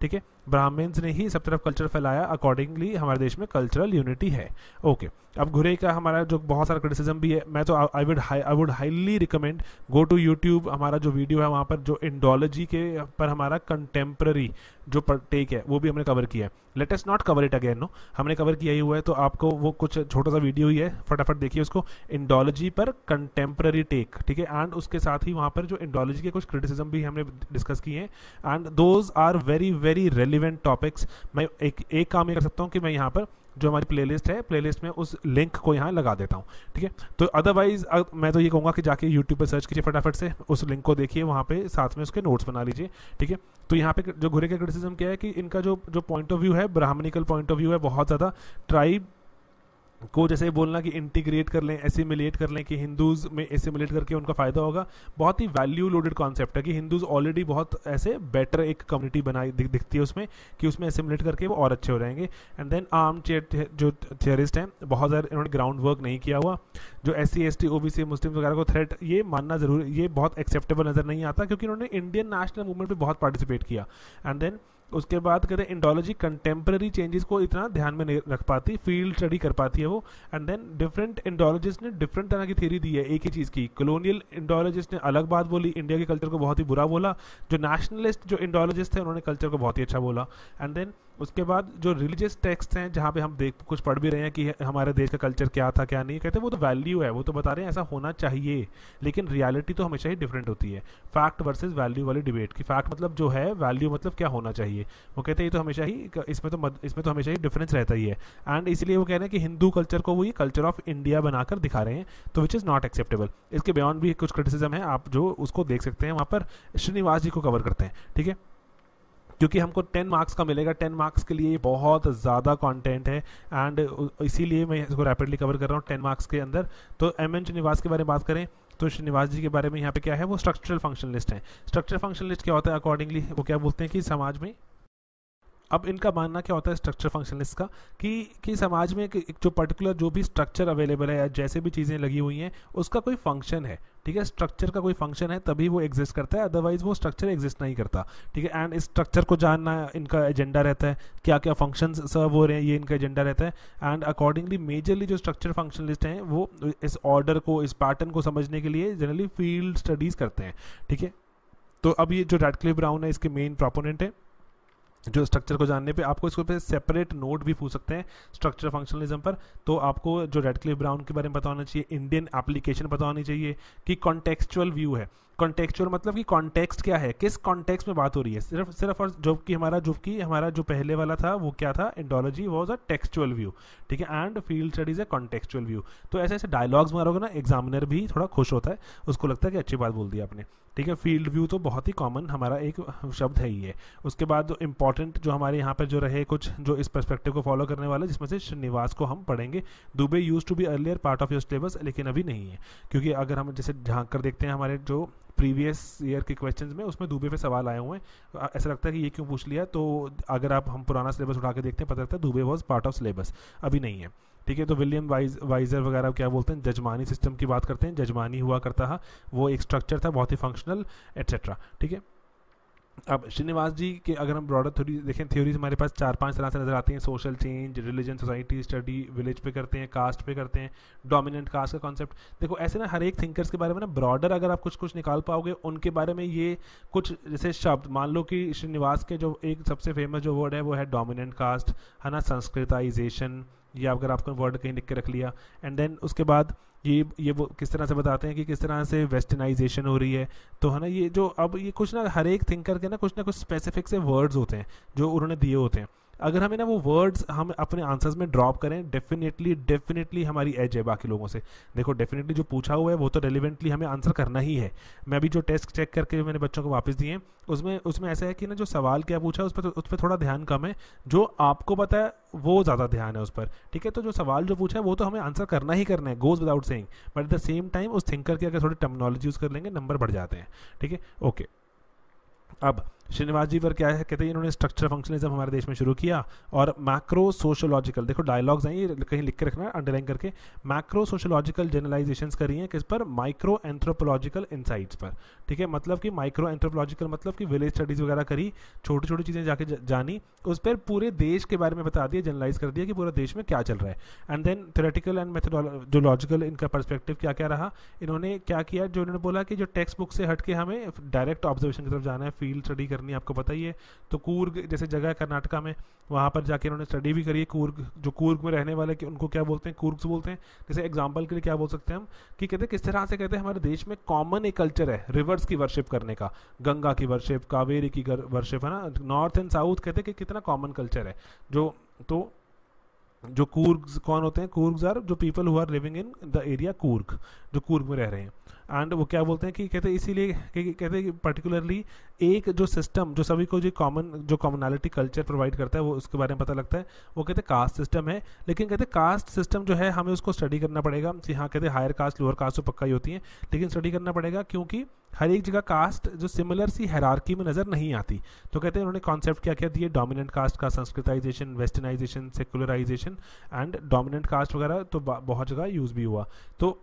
A: ब्राह्मण्स ने ही सब तरफ कल्चर फैलाया, अकॉर्डिंगली हमारे देश में कल्चरल यूनिटी है। ओके, अब घुरे का हमारा जो बहुत सारा क्रिटिसिज्म भी है, मैं तो I would highly recommend go to YouTube, हमारा जो वीडियो है वहाँ पर जो इंडोलॉजी के पर हमारा कंटेम्प्रेरी जो टेक है वो भी हमने कवर किया है। Let us not cover it again, no, हमने कवर किया ही हुआ है, तो आपको वो कुछ छोटा सा वीडियो ही है, फटाफट देखिए उसको, इंडोलॉजी पर कंटेम्प्रेरी टेक, ठीक है। एंड उसके साथ ही वहाँ पर जो इंडोलॉजी के कुछ क्रिटिसिज्म भी हमने डिस्कस किए हैं, and those are very very relevant topics. मैं एक काम ये कर सकता हूँ कि मैं यहाँ पर जो हमारी प्लेलिस्ट है, प्लेलिस्ट में उस लिंक को यहाँ लगा देता हूँ, ठीक है। तो अदरवाइज मैं तो ये कहूँगा कि जाके यूट्यूब पर सर्च कीजिए फटाफट से, उस लिंक को देखिए, वहाँ पे साथ में उसके नोट्स बना लीजिए, ठीक है। तो यहाँ पे जो घुरे का क्रिटिसिज्म क्या है कि इनका जो पॉइंट ऑफ व्यू है, ब्राह्मणिकल पॉइंट ऑफ व्यू है, बहुत ज़्यादा ट्राइब को जैसे बोलना कि इंटीग्रेट कर लें, एसिमिलेट कर लें, कि हिंदूज में एसिमिलेट करके उनका फ़ायदा होगा, बहुत ही वैल्यू लोडेड कॉन्सेप्ट है कि हिंदूज ऑलरेडी बहुत ऐसे बेटर एक कम्युनिटी बनाई दिखती है उसमें, कि उसमें एसिमिलेट करके वो और अच्छे हो जाएंगे। एंड देन आर्म चेयर जो थियरिस्ट हैं, बहुत ज़्यादा इन्होंने ग्राउंड वर्क नहीं किया हुआ। जो SC ST OBC मुस्लिम वगैरह को थ्रेट, ये मानना ज़रूरी, ये बहुत एक्सेप्टेबल नज़र नहीं आता, क्योंकि इन्होंने इंडियन नेशनल मूवमेंट में बहुत पार्टिसिपेट किया। एंड देन उसके बाद कहते हैं इंडोलॉजी कंटेम्प्रेरी चेंजेस को इतना ध्यान में नहीं रख पाती, फील्ड स्टडी कर पाती है वो। एंड देन डिफरेंट इंडोलॉजिस्ट ने डिफरेंट तरह की थ्योरी दी है एक ही चीज़ की। कॉलोनियल इंडोलॉजिस्ट ने अलग बात बोली, इंडिया के कल्चर को बहुत ही बुरा बोला। जो नेशनलिस्ट जो इंडोलॉजिस्ट थे, उन्होंने कल्चर को बहुत ही अच्छा बोला। एंड देन उसके बाद जो रिलीजियस टेक्स्ट हैं, जहाँ पे हम कुछ पढ़ भी रहे हैं कि हमारे देश का कल्चर क्या था क्या नहीं, कहते हैं वो तो वैल्यू है, वो तो बता रहे हैं ऐसा होना चाहिए, लेकिन रियलिटी तो हमेशा ही डिफरेंट होती है। फैक्ट वर्सेस वैल्यू वाली डिबेट की, फैक्ट मतलब जो है, वैल्यू मतलब क्या होना चाहिए। वो कहते हैं ये तो हमेशा ही इसमें तो हमेशा ही डिफरेंस रहता ही है। एंड इसलिए वो कह रहे हैं कि हिंदू कल्चर को वो ये कल्चर ऑफ इंडिया बनाकर दिखा रहे हैं, तो विच इज़ नॉट एक्सेप्टेबल। इसके बियॉन्ड भी कुछ क्रिटिसिज्म है, आप जो उसको देख सकते हैं, वहाँ पर श्रीनिवास जी को कवर करते हैं, ठीक है, क्योंकि हमको 10 मार्क्स का मिलेगा। 10 मार्क्स के लिए बहुत ज़्यादा कंटेंट है, एंड इसीलिए मैं इसको रैपिडली कवर कर रहा हूँ 10 मार्क्स के अंदर। तो MN श्रीनिवास के बारे में बात करें तो श्रीनिवास जी के बारे में यहाँ पे क्या है, वो स्ट्रक्चरल फंक्शनलिस्ट हैं। स्ट्रक्चरल फंक्शनलिस्ट क्या होता है, अकॉर्डिंगली वो क्या बोलते हैं कि समाज में, अब इनका मानना क्या होता है स्ट्रक्चर फंक्शनलिस्ट का, कि समाज में एक जो पर्टिकुलर जो भी स्ट्रक्चर अवेलेबल है या जैसे भी चीज़ें लगी हुई हैं, उसका कोई फंक्शन है, ठीक है। स्ट्रक्चर का कोई फंक्शन है तभी वो एग्जिस्ट करता है, अदरवाइज वो स्ट्रक्चर एग्जिस्ट नहीं करता, ठीक है। एंड इस स्ट्रक्चर को जानना इनका एजेंडा रहता है, क्या क्या फंक्शंस सर्व हो रहे हैं, ये इनका एजेंडा रहता है। एंड अकॉर्डिंगली मेजरली जो स्ट्रक्चर फंक्शनलिस्ट हैं, वो इस ऑर्डर को, इस पैटर्न को समझने के लिए जनरली फील्ड स्टडीज़ करते हैं, ठीक है। तो अब ये जो रैडक्लिफ ब्राउन है, इसके मेन प्रोपोनेंट है, जो स्ट्रक्चर को जानने पे आपको इसको पे सेपरेट नोट भी पूछ सकते हैं स्ट्रक्चर फंक्शनलिज्म पर। तो आपको जो रैडक्लिफ ब्राउन के बारे में पता होना चाहिए, इंडियन एप्लीकेशन पता होनी चाहिए, कि कॉन्टेक्चुअल व्यू है। कॉन्टेक्चुअल मतलब कि कॉन्टेक्स्ट क्या है, किस कॉन्टेक्स्ट में बात हो रही है, सिर्फ और जो कि हमारा जो पहले वाला था वो क्या था, Indology was a textual view, ठीक है, एंड फील्ड स्टडीज है कॉन्टेक्चुअल व्यू। तो ऐसे ऐसे डायलॉग्स मारोगे ना, एग्जामिनर भी थोड़ा खुश होता है, उसको लगता है कि अच्छी बात बोल दी आपने, ठीक है। फील्ड व्यू तो बहुत ही कॉमन हमारा एक शब्द है ही है। उसके बाद जो इंपॉर्टेंट जो हमारे यहाँ पर जो रहे कुछ जो इस पर्सपेक्टिव को फॉलो करने वाले, जिसमें से श्रीनिवास को हम पढ़ेंगे। Dube used to be earlier part of your syllabus, लेकिन अभी नहीं है, क्योंकि अगर हम जैसे झांक कर देखते हैं हमारे जो प्रीवियस ईयर के क्वेश्चंस में, उसमें दुबे पे सवाल आए हुए हैं। ऐसा लगता है कि ये क्यों पूछ लिया, तो अगर हम पुराना सिलेबस उठा के देखते हैं, पता लगता है Dube was part of syllabus, अभी नहीं है, ठीक है। तो विलियम वाइजर वगैरह क्या बोलते हैं, जजमानी सिस्टम की बात करते हैं, जजमानी हुआ करता था, वो एक स्ट्रक्चर था बहुत ही फंक्शनल एट्सेट्रा, ठीक है। अब श्रीनिवास जी के अगर हम ब्रॉडर थ्योरी देखें, थ्योरीज हमारे पास 4-5 तरह से नजर आती हैं, social change, religion, society study, village पे करते हैं, कास्ट पे करते हैं, डोमिनेंट कास्ट का कॉन्सेप्ट। देखो ऐसे ना हर एक थिंकर्स के बारे में ना ब्रॉडर अगर आप कुछ निकाल पाओगे उनके बारे में, ये कुछ जैसे शब्द मान लो कि श्रीनिवास के जो एक सबसे फेमस जो वर्ड है वो है डोमिनेंट कास्ट, है ना, संस्कृताइजेशन, या अगर आपको वर्ड कहीं लिख के रख लिया। एंड देन उसके बाद ये वो किस तरह से बताते हैं कि किस तरह से वेस्टर्नाइजेशन हो रही है, तो है ना, ये जो अब ये कुछ ना हर एक थिंकर के ना कुछ स्पेसिफिक से वर्ड्स होते हैं जो उन्होंने दिए होते हैं। अगर हमें ना वो वर्ड्स हम अपने आंसर्स में ड्रॉप करें, डेफिनेटली हमारी एज है बाकी लोगों से। देखो डेफिनेटली जो पूछा हुआ है वो तो रेलिवेंटली हमें आंसर करना ही है। मैं भी जो टेस्ट चेक करके मैंने बच्चों को वापस दिए उसमें ऐसा है कि ना जो सवाल क्या पूछा है उस पर थोड़ा ध्यान कम है, जो आपको पता है वो ज़्यादा ध्यान है उस पर, ठीक है। तो जो सवाल जो पूछा है वो तो हमें आंसर करना ही करना है, goes without saying, but at the same time उस थिंकर की अगर थोड़ी टर्मिनोलॉजी यूज़ कर लेंगे नंबर बढ़ जाते हैं, ठीक है। ओके, अब श्रीनिवास जी पर क्या है, कहते हैं इन्होंने स्ट्रक्चर फंक्शनलिज्म हमारे देश में शुरू किया, और मैक्रो सोशोलॉजिकल, देखो डायलॉग्स हैं ये कहीं लिख के रखना अंडरलाइन करके, मैक्रो सोशोलॉजिकल जनरलाइजेशंस करी हैं किस पर, माइक्रो एंथ्रोपोलॉजिकल इनसाइट्स पर, ठीक है। मतलब कि माइक्रो एंथ्रोपोलॉजिकल मतलब कि विलेज स्टडीज़ वगैरह करी, छोटी छोटी चीज़ें जाके जानी, उस पर पूरे देश के बारे में बता दिया, जनरलाइज कर दिया कि पूरा देश में क्या चल रहा है। And then theoretical and methodological इनका पर्सपेक्टिव क्या क्या रहा, इन्होंने क्या किया, जो इन्होंने बोला कि जो टेक्स्ट बुक से हट के हमें डायरेक्ट ऑब्जर्वेशन की तरफ जाना है, फील्ड स्टडी करनी है, आपको पता ही है। तो कूर्ग जैसे जगह है कर्नाटका में, वहाँ पर जाके इन्होंने स्टडी भी करी है। कूर्ग, जो कूर्ग में रहने वाले कि उनको क्या बोलते हैं, कूर्ग्स बोलते हैं। जैसे एग्जांपल के लिए क्या बोल सकते हैं हम कि कहते हैं किस तरह से, कहते हैं हमारे देश में कॉमन एक कल्चर है रिवर्स की वर्शिप करने का, गंगा की वर्शिप, कावेरी की वर्शिप, है ना, नॉर्थ एंड साउथ, कहते हैं कि कितना कॉमन कल्चर है। जो कूर्ग्स कौन होते हैं, कूर्ग्स आर जो people who are living in the area Coorg, जो कूर्ग में रह रहे हैं। एंड वो क्या बोलते हैं कि कहते हैं इसीलिए कहते हैं कि पर्टिकुलरली एक जो सिस्टम जो सभी को जो कॉमनैलिटी कल्चर प्रोवाइड करता है, वो उसके बारे में पता लगता है, वो कहते हैं कास्ट सिस्टम है। लेकिन कहते हैं कास्ट सिस्टम जो है हमें उसको स्टडी करना पड़ेगा। यहाँ कहते हैं हायर कास्ट लोअर कास्ट तो पक्का ही होती है, लेकिन स्टडी करना पड़ेगा क्योंकि हर एक जगह कास्ट जो सिमिलर सी हायरार्की में नज़र नहीं आती। तो कहते हैं उन्होंने कॉन्सेप्ट क्या क्या दिए, डोमिनेंट कास्ट का Sanskritisation, westernisation, secularisation and dominant caste वगैरह, तो बहुत जगह यूज़ भी हुआ। तो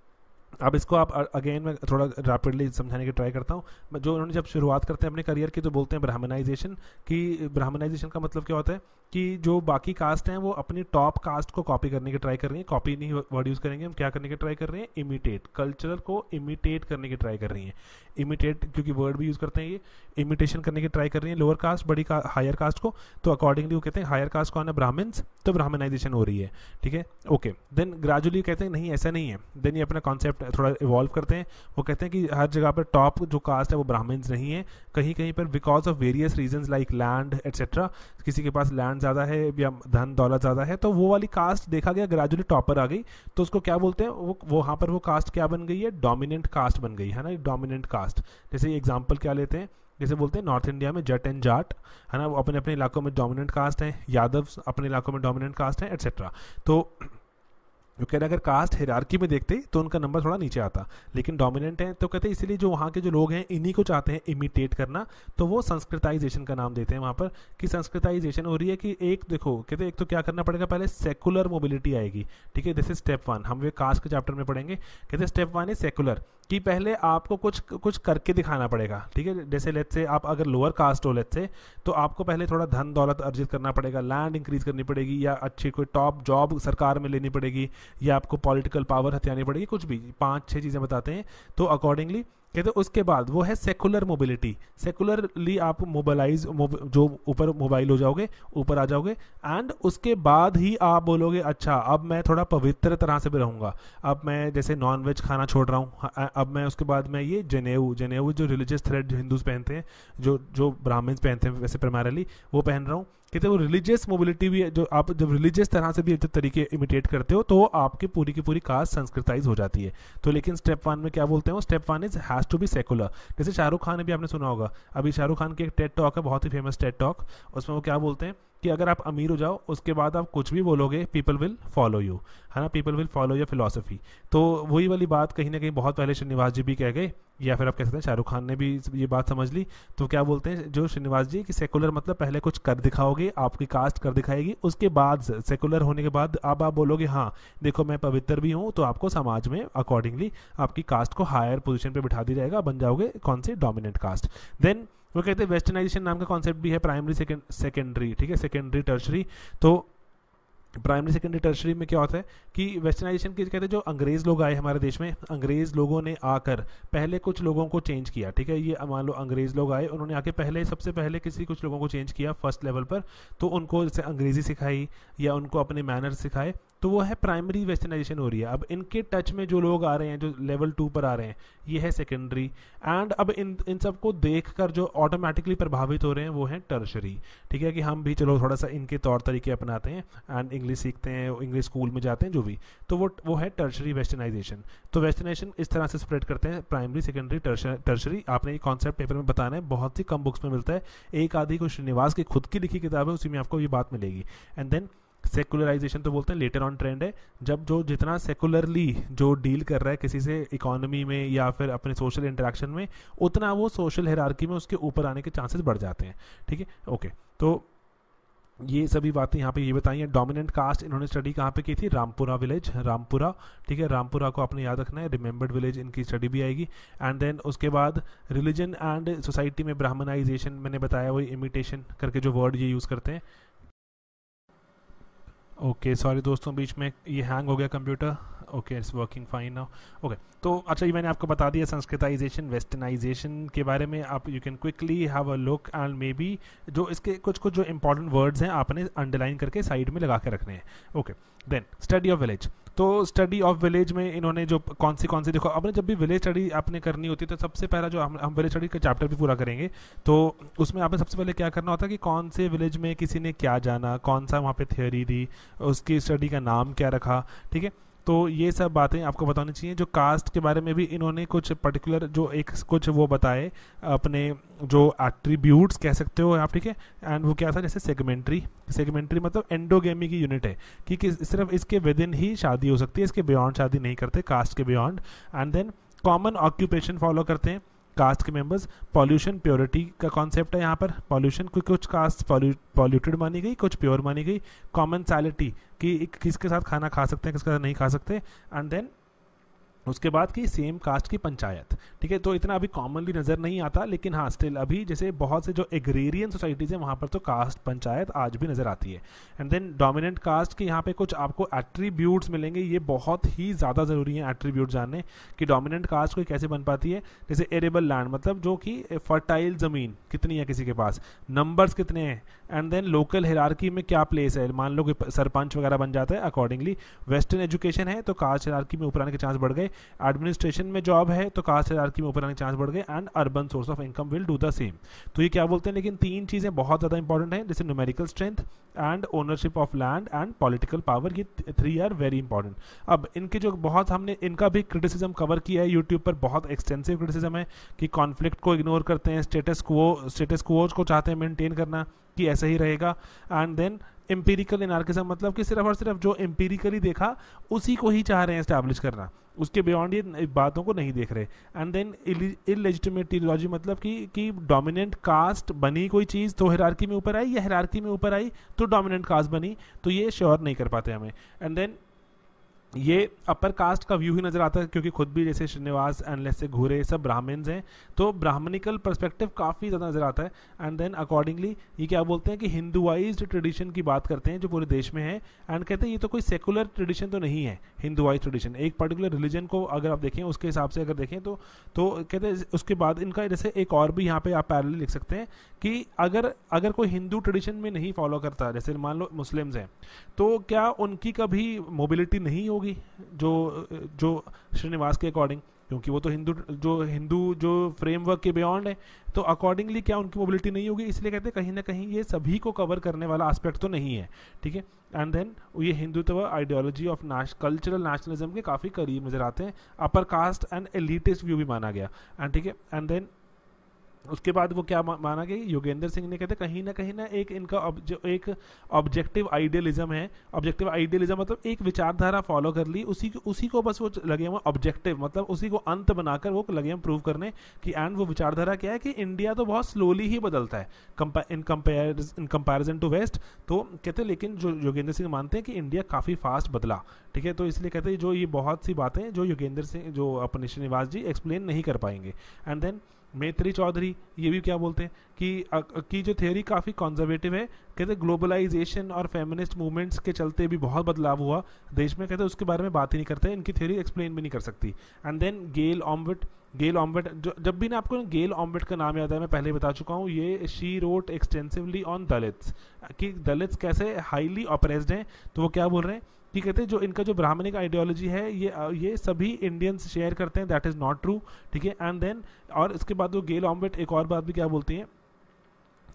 A: अब इसको आप अगेन मैं थोड़ा रैपिडली समझाने की ट्राई करता हूँ। जो उन्होंने जब शुरुआत करते हैं अपने करियर की, तो बोलते हैं ब्राह्मणाइजेशन, कि ब्राह्मणाइजेशन का मतलब क्या होता है कि जो बाकी कास्ट हैं वो अपनी टॉप कास्ट को कॉपी करने की ट्राई कर रही हैं। कॉपी नहीं वर्ड यूज़ करेंगे हम, क्या करने की ट्राई कर रहे हैं, इमिटेट, कल्चर को इमिटेट करने की ट्राई कर रही हैं। इमिटेट क्योंकि वर्ड भी यूज़ करते हैं, ये इमिटेशन करने की ट्राई कर रही है लोअर कास्ट हायर कास्ट को। तो अकॉर्डिंगली वो कहते हैं हायर कास्ट कौन है, ब्राह्मण्स, तो ब्राह्मणाइजेशन हो रही है, ठीक है, ओके। देन ग्रेजुअली कहते हैं नहीं ऐसा नहीं है, देन ये अपना कॉन्सेप्ट थोड़ा इवॉल्व करते हैं। वो कहते हैं कि हर जगह पर टॉप जो कास्ट है वो ब्राह्मण्स नहीं है, कहीं कहीं पर because of various reasons like land etcetera, किसी के पास लैंड ज़्यादा है या धन दौलत ज़्यादा है, तो वो वाली कास्ट देखा गया ग्रेजुअली टॉपर आ गई, तो उसको क्या बोलते हैं, वो वहाँ पर वो कास्ट क्या बन गई है, डोमिनेंट कास्ट बन गई है ना, डोमिनेंट कास्ट। जैसे एग्जाम्पल क्या लेते हैं, जैसे बोलते हैं नॉर्थ इंडिया में जट एंड जाट, है ना, वो अपने अपने इलाकों में डोमिनेंट कास्ट हैं, यादव अपने इलाकों में डोमिनेंट कास्ट हैं एट्सेट्रा। तो जो कह रहे हैं अगर कास्ट हिरार्की में देखते तो उनका नंबर थोड़ा नीचे आता, लेकिन डोमिनेंट है तो कहते हैं इसलिए जो वहाँ के जो लोग हैं इन्हीं को चाहते हैं इमिटेट करना, तो वो संस्कृताइजेशन का नाम देते हैं वहाँ पर कि संस्कृताइजेशन हो रही है। कि एक देखो कहते हैं एक तो क्या करना पड़ेगा, पहले सेकुलर मोबिलिटी आएगी, ठीक है, दिस इज स्टेप 1, हम वे कास्ट के चैप्टर में पढ़ेंगे। कहते हैं स्टेप 1 है सेकुलर, कि पहले आपको कुछ करके दिखाना पड़ेगा, ठीक है। जैसे लेट्स से आप अगर लोअर कास्ट हो लेट्स से, तो आपको पहले थोड़ा धन दौलत अर्जित करना पड़ेगा, लैंड इंक्रीज करनी पड़ेगी, या अच्छी कोई टॉप जॉब सरकार में लेनी पड़ेगी, या आपको पॉलिटिकल पावर हथियानी पड़ेगी, कुछ भी 5-6 चीज़ें बताते हैं। तो अकॉर्डिंगली कहते हैं उसके बाद वो है सेकुलर मोबिलिटी, सेकुलरली आप जो ऊपर मोबाइल हो जाओगे, ऊपर आ जाओगे, एंड उसके बाद ही आप बोलोगे अच्छा अब मैं थोड़ा पवित्र तरह से भी रहूँगा, अब मैं जैसे नॉन वेज खाना छोड़ रहा हूँ, अब मैं उसके बाद मैं ये जनेऊ जो रिलीजियस थ्रेड जो हिंदूज पहनते हैं, जो ब्राह्मण्स पहनते हैं वैसे प्राइमरली, वो पहन रहा हूँ। कहते हैं वो रिलीजियस मोबिलिटी भी है, जो आप जब रिलीजियस तरह से भी तरीके इमिटेट करते हो तो आपकी पूरी की पूरी कास्ट संस्कृताइज हो जाती है। तो लेकिन स्टेप 1 में क्या बोलते हैं, step 1 is has to be secular. जैसे शाहरुख खान ने भी आपने सुना होगा, अभी शाहरुख खान की एक टेड टॉक है, बहुत ही फेमस टेड टॉक, उसमें वो क्या बोलते हैं कि अगर आप अमीर हो जाओ उसके बाद आप कुछ भी बोलोगे पीपल विल फॉलो यू, है ना, people will follow your philosophy. तो वही वाली बात कहीं ना कहीं बहुत पहले श्रीनिवास जी भी कह गए, या फिर आप कह सकते हैं शाहरुख खान ने भी ये बात समझ ली। तो क्या बोलते हैं जो श्रीनिवास जी कि सेकुलर मतलब पहले कुछ कर दिखाओगे, आपकी कास्ट कर दिखाएगी, उसके बाद सेकुलर होने के बाद अब आप बोलोगे हाँ देखो मैं पवित्र भी हूँ, तो आपको समाज में अकॉर्डिंगली आपकी कास्ट को हायर पोजीशन पे बिठा दिया जाएगा, बन जाओगे कौन से डोमिनेंट कास्ट। देन वो कहते हैं वेस्टर्नाइजेशन नाम का कॉन्सेप्ट भी है, प्राइमरी सेकेंडरी, ठीक है, सेकेंडरी टर्शरी। तो प्राइमरी सेकेंडरी टर्शरी में क्या होता है कि वेस्टर्नाइजेशन की कहते हैं जो अंग्रेज़ लोग आए हमारे देश में, अंग्रेज़ लोगों ने आकर पहले कुछ लोगों को चेंज किया, ठीक है, ये मान लो अंग्रेज़ लोग आए, उन्होंने आके सबसे पहले कुछ लोगों को चेंज किया फर्स्ट लेवल पर, तो उनको जैसे अंग्रेज़ी सिखाई या उनको अपने मैनर्स सिखाए, तो वो है प्राइमरी वेस्टर्नाइजेशन हो रही है। अब इनके टच में जो लोग आ रहे हैं, जो लेवल 2 पर आ रहे हैं, ये है सेकेंडरी। एंड अब इन सबको देखकर जो ऑटोमेटिकली प्रभावित हो रहे हैं वो है टर्शरी, ठीक है, कि हम भी चलो थोड़ा सा इनके तौर तरीके अपनाते हैं एंड इंग्लिश सीखते हैं, इंग्लिश स्कूल में जाते हैं जो भी, तो वो है टर्शरी वेस्टर्नाइजेशन। तो वेस्टर्नाइजेशन इस तरह से स्प्रेड करते हैं, प्राइमरी सेकेंडरी टर्शरी। आपने ये कॉन्सेप्ट पेपर में बताना है, बहुत ही कम बुक्स में मिलता है, एक आधी को श्रीनिवास की खुद की लिखी किताब है, उसी में आपको ये बात मिलेगी। एंड देन सेकुलराइजेशन तो बोलते हैं लेटर ऑन ट्रेंड है, जब जो जितना सेकुलरली जो डील कर रहा है किसी से इकोनॉमी में या फिर अपने सोशल इंटरेक्शन में, उतना वो सोशल हायरार्की में उसके ऊपर आने के चांसेस बढ़ जाते हैं। ठीक है, ओके। तो ये सभी बातें यहाँ पे ये बताई हैं। डोमिनेंट कास्ट इन्होंने स्टडी कहाँ पे की थी? रामपुरा विलेज, रामपुरा। ठीक है, रामपुरा को आपने याद रखना है, रिमेंबर्ड विलेज इनकी स्टडी भी आएगी। एंड देन उसके बाद रिलीजन एंड सोसाइटी में ब्राह्मणाइजेशन, मैंने बताया वही इमिटेशन करके जो वर्ड ये यूज़ करते हैं। ओके सॉरी दोस्तों, बीच में ये हैंग हो गया computer. Okay it's working fine now. Okay, तो अच्छा ये मैंने आपको बता दिया संस्कृताइजेशन वेस्टर्नाइजेशन के बारे में। आप you can quickly have a look and maybe जो इसके कुछ कुछ जो इंपॉर्टेंट वर्ड्स हैं आपने अंडरलाइन करके साइड में लगा के रखने हैं। Okay, then study of village. तो स्टडी ऑफ विलेज में इन्होंने जो कौन सी देखो, आपने जब भी विलेज स्टडी आपने करनी होती है तो सबसे पहला जो हम विलेज स्टडी का चैप्टर भी पूरा करेंगे, तो उसमें आपने सबसे पहले क्या करना होता है कि कौन से विलेज में किसी ने क्या जाना, कौन सा वहाँ पे थ्योरी दी, उसकी स्टडी का नाम क्या रखा। ठीक है, तो ये सब बातें आपको बतानी चाहिए। जो कास्ट के बारे में भी इन्होंने कुछ पर्टिकुलर जो एक कुछ वो बताए अपने जो एट्रीब्यूट्स कह सकते हो आप। ठीक है, एंड वो क्या था, जैसे सेगमेंट्री मतलब एंडोगेमी की यूनिट है कि सिर्फ इसके विद इन ही शादी हो सकती है, इसके बियॉन्ड शादी नहीं करते, कास्ट के beyond. And then common occupation follow करते हैं कास्ट के मेंबर्स। पॉल्यूशन प्योरिटी का कॉन्सेप्ट है यहाँ पर। पॉल्यूशन कुछ कास्ट पॉल्यूटेड मानी गई, कुछ प्योर मानी गई। कॉमनसैलिटी कि किसके साथ खाना खा सकते हैं, किसके साथ नहीं खा सकते। एंड देन उसके बाद की सेम कास्ट की पंचायत। ठीक है, तो इतना अभी कॉमनली नज़र नहीं आता, लेकिन हाँ स्टिल अभी जैसे बहुत से जो एग्रेरियन सोसाइटीज़ हैं वहाँ पर तो कास्ट पंचायत आज भी नज़र आती है। एंड देन डोमिनेंट कास्ट के यहाँ पे कुछ आपको एट्रीब्यूट्स मिलेंगे, ये बहुत ही ज़्यादा ज़रूरी है एट्रीब्यूट जानने कि डोमिनेंट कास्ट कोई कैसे बन पाती है। जैसे एरेबल लैंड मतलब जो कि फर्टाइल ज़मीन कितनी है किसी के पास, नंबर्स कितने हैं। एंड देन लोकल हिरार्की में क्या प्लेस है, मान लो कि सरपंच वगैरह बन जाता है अकॉर्डिंगली। वेस्टर्न एजुकेशन है तो कास्ट हिरार्की में ऊपर आने के चांस बढ़ गए। एडमिनिस्ट्रेशन में जॉब है तो कास्ट हायरार्की में ऊपर आने के चांस बढ़ गए। And urban source of income will do the same. तो ये क्या बोलते हैं, लेकिन तीन चीज़ें बहुत ज़्यादा इंपॉर्टेंट हैं, जैसे numerical strength and ownership of land and political power, ये 3 आर वेरी इंपॉर्टेंट। अब इनके जो बहुत हमने इनका भी क्रिटिसिज्म कवर किया है यूट्यूब पर, बहुत एक्सटेंसिव क्रिटिसिज्म है कि कॉन्फ्लिक्ट को इग्नोर करते हैं, स्टेटस क्वो को चाहते हैं मेंटेन करना कि ऐसा ही रहेगा। एंड देन एम्पिरिकल एनार्किज्म मतलब कि सिर्फ और सिर्फ जो एम्पिरिकली देखा उसी को ही चाह रहे हैं एस्टैब्लिश करना, उसके बियॉन्ड ये बातों को नहीं देख रहे। एंड देन इलेजिटिमेट टेरिलॉजी मतलब कि डोमिनेंट कास्ट बनी कोई चीज़ तो हायरार्की में ऊपर आई, या हायरार्की में ऊपर आई तो डोमिनेंट कास्ट बनी, तो ये श्योर नहीं कर पाते हमें। एंड देन ये अपर कास्ट का व्यू ही नज़र आता है, क्योंकि खुद भी जैसे श्रीनिवास एंड से घूरे सब ब्राह्मण्स हैं, तो ब्राह्मणिकल पर्सपेक्टिव काफ़ी ज़्यादा नज़र आता है। एंड देन अकॉर्डिंगली ये क्या बोलते हैं कि हिंदुआइज्ड ट्रेडिशन की बात करते हैं जो पूरे देश में है। एंड कहते हैं ये तो कोई सेकुलर ट्रेडिशन तो नहीं है, हिंदुआइज ट्रेडिशन एक पर्टिकुलर रिलीजन को अगर आप देखें उसके हिसाब से अगर देखें तो कहते हैं उसके बाद इनका जैसे एक और भी यहाँ पे आप पैरेलल लिख सकते हैं कि अगर कोई हिंदू ट्रेडिशन में नहीं फॉलो करता, जैसे मान लो मुस्लिम्स हैं, तो क्या उनकी कभी मोबिलिटी नहीं होगी जो श्रीनिवास के अकॉर्डिंग, क्योंकि वो तो हिंदू जो फ्रेमवर्क के बियॉन्ड है, तो अकॉर्डिंगली क्या उनकी मोबिलिटी नहीं होगी। इसलिए कहते हैं कहीं ना कहीं ये सभी को कवर करने वाला एस्पेक्ट तो नहीं है। ठीक है, एंड देन ये Hindutva ideology of cultural nationalism के काफ़ी करीब नज़र आते हैं। Upper caste and elitist view भी माना गया। एंड ठीक है, एंड देन उसके बाद वो क्या माना गया, योगेंद्र सिंह ने कहते कहीं ना एक इनका एक ऑब्जेक्टिव आइडियलिज्म है। ऑब्जेक्टिव आइडियलिज्म मतलब एक विचारधारा फॉलो कर ली, उसी को बस वो लगे हुए ऑब्जेक्टिव मतलब उसी को अंत बनाकर वो लगे हम प्रूव करने कि एंड वो विचारधारा क्या है कि इंडिया तो बहुत स्लोली ही बदलता है इन कंपैरिजन टू वेस्ट। तो कहते हैं लेकिन जो योगेंद्र सिंह मानते हैं कि इंडिया काफ़ी फास्ट बदला। ठीक है, तो इसलिए कहते हैं जो ये बहुत सी बातें जो योगेंद्र सिंह जो अपने श्रीनिवास जी एक्सप्लेन नहीं कर पाएंगे। एंड देन मैत्री चौधरी ये भी क्या बोलते हैं कि जो थ्योरी काफ़ी कंजर्वेटिव है। कहते हैं ग्लोबलाइजेशन और फेमिनिस्ट मूवमेंट्स के चलते भी बहुत बदलाव हुआ देश में, कहते हैं उसके बारे में बात ही नहीं करते, इनकी थ्योरी एक्सप्लेन भी नहीं कर सकती। एंड देन गेल ऑमवेट जब भी ना आपको गेल ऑमवेट का नाम याद है, मैं पहले बता चुका हूँ, ये she wrote extensively on Dalits कि दलित्स कैसे हाईली ऑप्रेस्ड हैं। तो वो क्या बोल रहे हैं कि कहते हैं जो इनका जो ब्राह्मणिक आइडियोलॉजी है ये सभी इंडियंस शेयर करते हैं, दैट इज़ नॉट ट्रू। ठीक है, एंड देन और इसके बाद वो गेल ऑमवेट एक और बात भी क्या बोलती हैं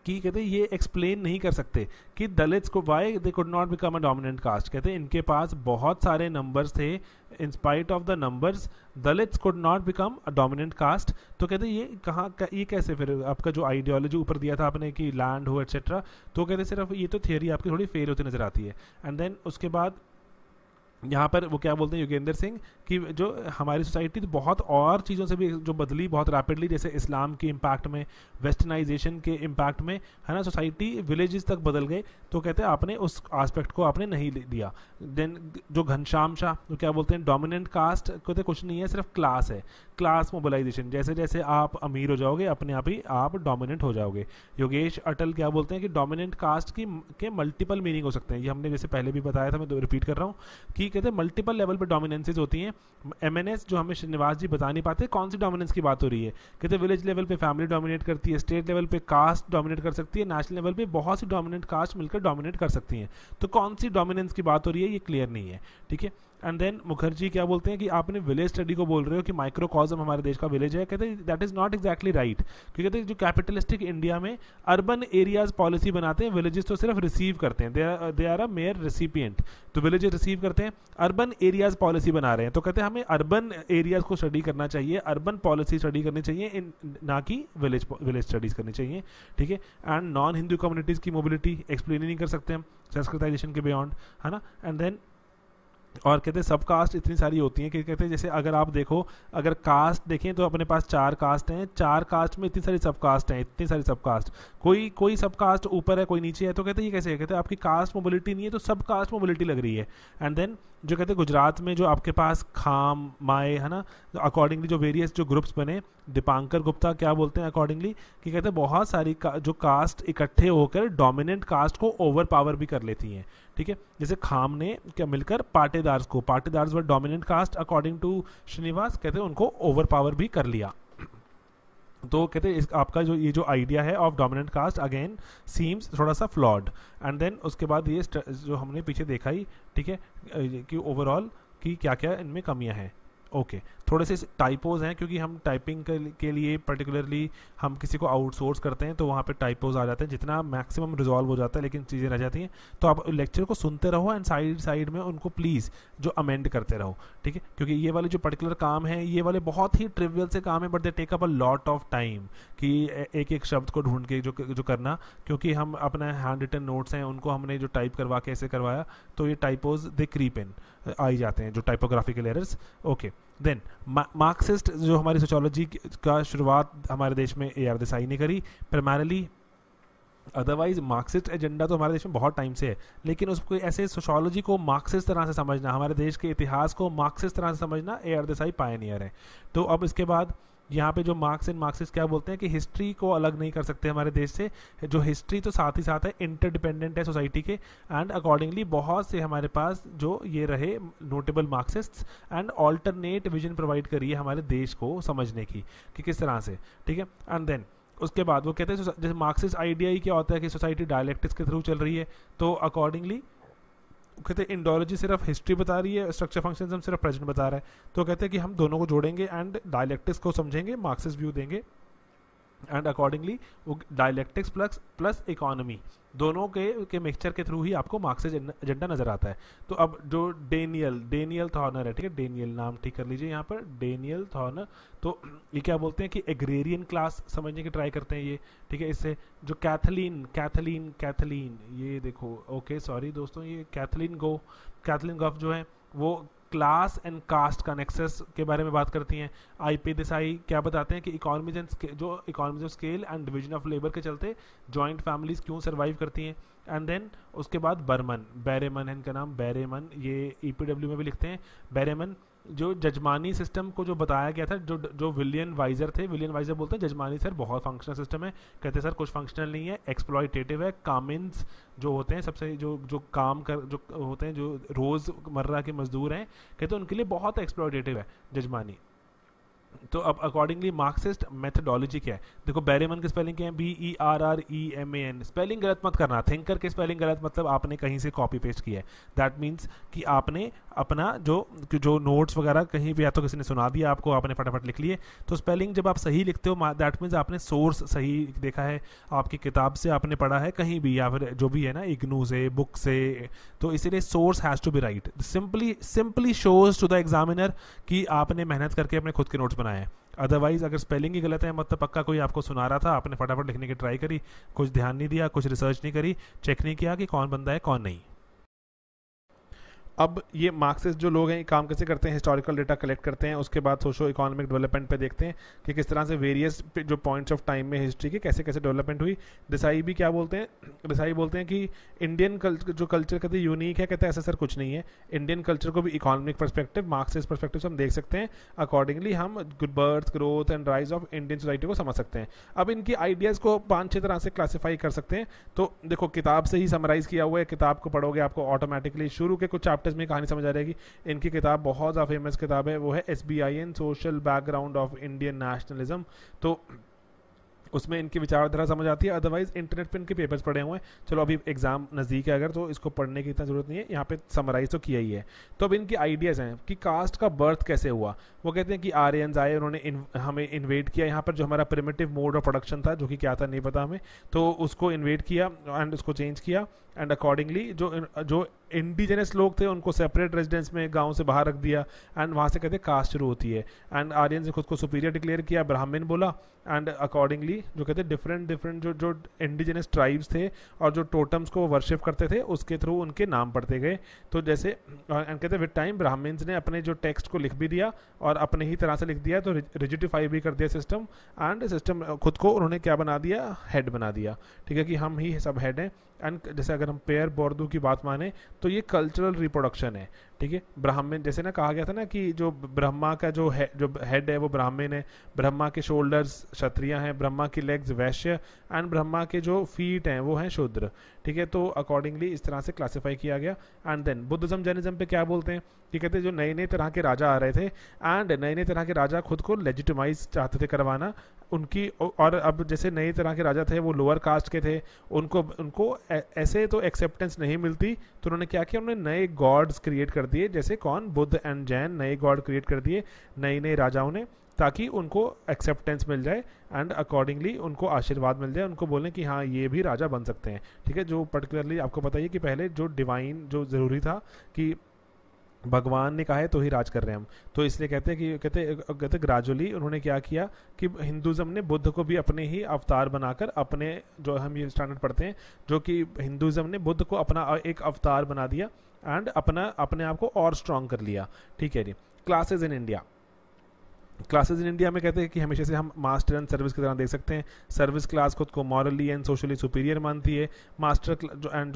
A: कि कहते हैं ये एक्सप्लेन नहीं कर सकते कि दलित्स को why they could not become a dominant caste. कहते हैं इनके पास बहुत सारे नंबर्स थे, in spite of the numbers Dalits could not become a dominant caste. तो कहते हैं ये कहाँ ये कैसे, फिर आपका जो आइडियोलॉजी ऊपर दिया था आपने कि लैंड हो एट्सेट्रा, तो कहते सिर्फ ये तो थियोरी आपकी थोड़ी फेल होती नजर आती है। एंड देन उसके बाद यहाँ पर वो क्या बोलते हैं योगेंद्र सिंह कि जो हमारी सोसाइटी तो बहुत और चीज़ों से भी जो बदली बहुत रैपिडली, जैसे इस्लाम के इम्पैक्ट में, वेस्टर्नाइजेशन के इम्पैक्ट में, है ना, सोसाइटी विलेजेस तक बदल गए। तो कहते हैं आपने उस एस्पेक्ट को आपने नहीं दिया। देन जो घनश्याम शाह वो क्या बोलते हैं डोमिनेंट कास्ट कहते कुछ नहीं है, सिर्फ क्लास है, क्लास मोबिलाइजेशन, जैसे जैसे आप अमीर हो जाओगे अपने आप ही आप डोमिनेंट हो जाओगे। योगेश अटल क्या बोलते हैं कि डोमिनेंट कास्ट की के मल्टीपल मीनिंग हो सकते हैं। ये हमने जैसे पहले भी बताया था, मैं रिपीट कर रहा हूँ कि कहते हैं मल्टीपल लेवल पे डोमिनेंसेज होती हैं। एमएनएस जो हमें श्रीनिवास जी बता नहीं पाते कौन सी डोमिनेंस की बात हो रही है। कहते हैं विलेज लेवल पे फैमिली डोमिनेट करती है, स्टेट लेवल पे कास्ट डोमिनेट कर सकती है, नेशनल लेवल पे बहुत सी डोमिनेंट कास्ट मिलकर डोमिनेट कर सकती हैं। तो कौन सी डोमिनेंस की बात हो रही है ये क्लियर नहीं है, ठीक है। एंड देन मुखर्जी क्या बोलते हैं कि आपने विलेज स्टडी को बोल रहे हो कि माइक्रोकॉज्म हमारे देश का विलेज है। कहते हैं that is not exactly right, क्योंकि कहते हैं जो कैपिटलिस्टिक इंडिया में अर्बन एरियाज पॉलिसी बनाते हैं, विलेजेस तो सिर्फ रिसीव करते हैं, they are a mere recipient. तो विलेजेस रिसीव करते हैं, अर्बन एरियाज पॉलिसी बना रहे हैं। तो कहते हैं हमें अर्बन एरियाज को स्टडी करना चाहिए, अर्बन पॉलिसी स्टडी करनी चाहिए, ना कि विलेज स्टडीज करनी चाहिए, ठीक है। एंड नॉन हिंदू कम्युनिटीज़ की मोबिलिटी एक्सप्लेन ही नहीं कर सकते हम संस्कृताइजेशन के बियॉन्ड, है ना। एंड देन और कहते हैं सब कास्ट इतनी सारी होती हैं कि कहते हैं जैसे अगर आप देखो, अगर कास्ट देखें तो अपने पास 4 कास्ट हैं, 4 कास्ट में इतनी सारी सब कास्ट हैं, इतनी सारी सब कास्ट, कोई सब कास्ट ऊपर है कोई नीचे है। तो कहते हैं ये कैसे है, कहते हैं आपकी कास्ट मोबिलिटी नहीं है तो सब कास्ट मोबिलिटी लग रही है। एंड देन जो कहते हैं गुजरात में जो आपके पास खाम माए, है ना, अकॉर्डिंगली जो वेरियस जो ग्रुप्स बने, दीपांकर गुप्ता क्या बोलते हैं अकॉर्डिंगली कि कहते हैं बहुत सारी जो कास्ट इकट्ठे होकर डोमिनेंट कास्ट को ओवर पावर भी कर लेती हैं, ठीक है। जैसे खाम ने क्या मिलकर Patidars were dominant caste according to Srinivas, कहते हैं उनको ओवर पावर भी कर लिया। तो कहते हैं आपका जो ये जो आइडिया है of dominant caste again seems थोड़ा सा फ्लॉड। एंड देन उसके बाद ये जो हमने पीछे देखा ही, ठीक है, कि ओवरऑल कि क्या क्या इनमें कमियां हैं। ओके, थोड़े से टाइपोज हैं क्योंकि हम टाइपिंग के लिए पर्टिकुलरली हम किसी को आउटसोर्स करते हैं तो वहाँ पे टाइपोज आ जाते हैं, जितना मैक्सिमम रिजॉल्व हो जाता है लेकिन चीज़ें रह जाती हैं। तो आप लेक्चर को सुनते रहो एंड साइड में उनको प्लीज़ जो अमेंड करते रहो, ठीक है, क्योंकि ये वाले जो पर्टिकुलर काम हैं ये वाले बहुत ही ट्रिवियल से काम है, but they take up a lot of time कि एक एक शब्द को ढूंढ के जो करना, क्योंकि हम अपना हैंड रिटन नोट्स हैं उनको हमने जो टाइप करवा के ऐसे करवाया तो ये टाइपोज दे क्रीप इन आ ही जाते हैं, जो typographical errors. Okay, then Marxist जो हमारी सोशियोलॉजी का शुरुआत हमारे देश में AR देसाई ने करी प्राइमरीली। अदरवाइज मार्क्सिस्ट एजेंडा तो हमारे देश में बहुत टाइम से है, लेकिन उसको ऐसे सोशियोलॉजी को मार्क्सिस्ट तरह से समझना, हमारे देश के इतिहास को मार्क्सिस्ट तरह से समझना, AR देसाई पायनियर है। तो अब इसके बाद यहाँ पे जो मार्क्स एंड मार्क्सिस्ट क्या बोलते हैं कि हिस्ट्री को अलग नहीं कर सकते हमारे देश से, जो हिस्ट्री तो साथ ही साथ है, इंटरडिपेंडेंट है सोसाइटी के। एंड अकॉर्डिंगली बहुत से हमारे पास जो ये रहे notable Marxist and alternate vision provide करी है हमारे देश को समझने की कि किस तरह से, ठीक है। एंड देन उसके बाद वो कहते हैं जैसे मार्क्सिस्ट आइडिया ही क्या होता है कि सोसाइटी डायलेक्टिक्स के थ्रू चल रही है, तो अकॉर्डिंगली कहते हैं इंडोलॉजी सिर्फ हिस्ट्री बता रही है, स्ट्रक्चर फंक्शंस हम सिर्फ प्रेजेंट बता रहा है। तो कहते हैं कि हम दोनों को जोड़ेंगे एंड डायलेक्टिक्स को समझेंगे, मार्क्सिस्ट व्यू देंगे एंड अकॉर्डिंगली वो डायलेक्टिक्स प्लस इकोनॉमी दोनों के मिक्सचर के थ्रू ही आपको मार्क्सिस्ट एजेंडा नजर आता है। तो अब जो डेनियल थॉर्नर है, ठीक है, डेनियल नाम ठीक कर लीजिए यहाँ पर, डेनियल थॉर्नर, तो ये क्या बोलते हैं कि एग्रेरियन क्लास समझने की ट्राई करते हैं ये, ठीक है। इससे जो कैथलीन ये देखो, ओके सॉरी दोस्तों, ये कैथलीन गॉफ जो है वो क्लास एंड कास्ट का नेक्सस के बारे में बात करती हैं। IP देसाई क्या बताते हैं कि economies of scale and division of labour के चलते जॉइंट फैमिलीज क्यों सर्वाइव करती हैं। एंड देन उसके बाद बैरेमन है इनका नाम, बैरेमन, ये EPW में भी लिखते हैं बैरेमन, जो जजमानी सिस्टम को जो बताया गया था, जो विलियम वाइजर थे, विलियम वाइजर बोलते हैं जजमानी सर बहुत फंक्शनल सिस्टम है, कहते सर कुछ फंक्शनल नहीं है, एक्सप्लॉयटेटिव है। कामिन्स जो होते हैं सबसे जो काम कर जो होते हैं जो रोज़मर्रा के मजदूर हैं, कहते हैं उनके लिए बहुत एक्सप्लॉयटेटिव है जजमानी। तो अब अकॉर्डिंगली मार्क्सिस्ट मेथडोलॉजी क्या है, देखो बेरेमन की स्पेलिंग क्या है, BERREMAN, स्पेलिंग गलत मत करना, थिंकर की स्पेलिंग गलत मतलब आपने कहीं से कॉपी पेस्ट किया है, दैट मीन्स कि आपने अपना जो नोट्स वगैरह कहीं भी या तो किसी ने सुना दिया आपको, आपने फटाफट लिख लिए। तो स्पेलिंग जब आप सही लिखते हो दैट मीन्स आपने सोर्स सही देखा है, आपकी किताब से आपने पढ़ा है कहीं भी, या फिर जो भी है ना इग्नू से, बुक से, तो इसीलिए source has to be right. Simply shows to the examiner कि आपने मेहनत करके अपने खुद के नोट्स बनाए हैं। अदरवाइज अगर स्पेलिंग ही गलत है मतलब पक्का कोई आपको सुना रहा था, आपने फटाफट लिखने की ट्राई करी, कुछ ध्यान नहीं दिया, कुछ रिसर्च नहीं करी, चेक नहीं किया कि कौन बंदा है कौन नहीं। अब ये मार्क्सिस्ट जो लोग हैं ये काम कैसे करते हैं, हिस्टोरिकल डेटा कलेक्ट करते हैं, उसके बाद सोशो इकोनॉमिक डेवलपमेंट पे देखते हैं कि किस तरह से वेरियस जो पॉइंट्स ऑफ टाइम में हिस्ट्री के कैसे कैसे डेवलपमेंट हुई। देसाई भी क्या बोलते हैं, देसाई बोलते हैं कि इंडियन जो कल्चर कहते हैं यूनिक है, कहते हैं ऐसा सर कुछ नहीं है, इंडियन कल्चर को भी इकोनॉमिक परस्पेक्टिव, मार्क्सिस्ट परस्पेक्टिव से हम देख सकते हैं, अकॉर्डिंगली हम birth, growth and rise of Indian society को समझ सकते हैं। अब इनकी आइडियाज़ को 5-6 तरह से क्लासीफाई कर सकते हैं। तो देखो किताब से ही समराइज़ किया हुआ है, किताब को पढ़ोगे आपको ऑटोमेटिकली शुरू के कुछ चैप्टर्स में कहानी समझ आ जाएगी। इनकी किताब बहुत ज़्यादा फेमस किताब है, वो है SBIN social background of Indian nationalism. तो उसमें इनकी विचारधारा समझ आती है। अदरवाइज इंटरनेट पे इनके पेपर्स पड़े हुए हैं, चलो अभी एग्जाम नज़दीक है अगर, तो इसको पढ़ने की इतना ज़रूरत नहीं है, यहाँ पे समराइज तो किया ही है। तो अब इनकी आइडियाज़ हैं कि कास्ट का बर्थ कैसे हुआ। वो कहते हैं कि आर्यंस आए, उन्होंने हमें इन्वेट किया यहाँ पर, जो हमारा प्रिमिटिव मोड ऑफ प्रोडक्शन था, जो कि क्या था नहीं पता हमें, तो उसको इन्वेट किया एंड उसको चेंज किया, एंड अकॉर्डिंगली जो इंडिजिनस लोग थे उनको सेपरेट रेजिडेंस में गांव से बाहर रख दिया, एंड वहाँ से कहते हैं कास्ट शुरू होती है। एंड आर्यन ने खुद को सुपीरियर डिक्लेयर किया, ब्राह्मण बोला, एंड अकॉर्डिंगली जो कहते हैं डिफरेंट जो इंडिजिनस ट्राइब्स थे और जो टोटम्स को वर्शिप करते थे उसके थ्रू उनके नाम पढ़ते गए। तो जैसे एंड कहते हैं विद टाइम ब्राह्मण्स ने अपने जो टेक्स्ट को लिख भी दिया और अपने ही तरह से लिख दिया, तो रिजिडिफाई भी कर दिया सिस्टम, एंड सिस्टम खुद को उन्होंने क्या बना दिया, हेड बना दिया। ठीक है कि हम ही सब हेड हैं। एंड जैसे अगर हम पेयर बोर्डू की बात माने तो ये कल्चरल रिप्रोडक्शन है। ठीक है, ब्राह्मण जैसे ना कहा गया था ना कि जो ब्रह्मा का जो हेड है वो ब्राह्मण है, ब्रह्मा के शोल्डर्स क्षत्रिय हैं, ब्रह्मा की लेग्स वैश्य, एंड ब्रह्मा के जो फीट हैं वो हैं शूद्र। ठीक है, तो अकॉर्डिंगली इस तरह से क्लासीफाई किया गया। एंड देन बुद्धिज्म जैनिज्म पे क्या बोलते हैं कि कहते हैं जो नए नए तरह के राजा आ रहे थे, एंड नए नए तरह के राजा खुद को लेजिटिमाइज चाहते थे करवाना उनकी, और अब जैसे नए तरह के राजा थे वो लोअर कास्ट के थे, उनको ऐसे तो एक्सेप्टेंस नहीं मिलती, तो उन्होंने क्या किया, उन्होंने नए गॉड्स क्रिएट कर दिए, जैसे कौन, बुद्ध एंड जैन, नए गॉड क्रिएट कर दिए नए नए राजाओं ने, ताकि उनको एक्सेप्टेंस मिल जाए एंड अकॉर्डिंगली उनको आशीर्वाद मिल जाए, उनको बोलें कि हाँ ये भी राजा बन सकते हैं। ठीक है, जो पर्टिकुलरली आपको पता ही है कि पहले जो डिवाइन जो ज़रूरी था कि भगवान ने कहा है तो ही राज कर रहे हैं हम, तो इसलिए कहते हैं कि कहते ग्रेजुअली उन्होंने क्या किया कि हिंदुज़म ने बुद्ध को भी अपने ही अवतार बनाकर, अपने जो हम ये स्टैंडर्ड पढ़ते हैं, जो कि हिंदुज़म ने बुद्ध को अपना एक अवतार बना दिया एंड अपने आप को और स्ट्रॉन्ग कर लिया। ठीक है जी। Classes in India, classes in India में कहते हैं कि हमेशा से हम मास्टर एंड सर्विस की तरह देख सकते हैं। सर्विस क्लास खुद को मॉरली एंड सोशली सुपीरियर मानती है। मास्टर जो एंड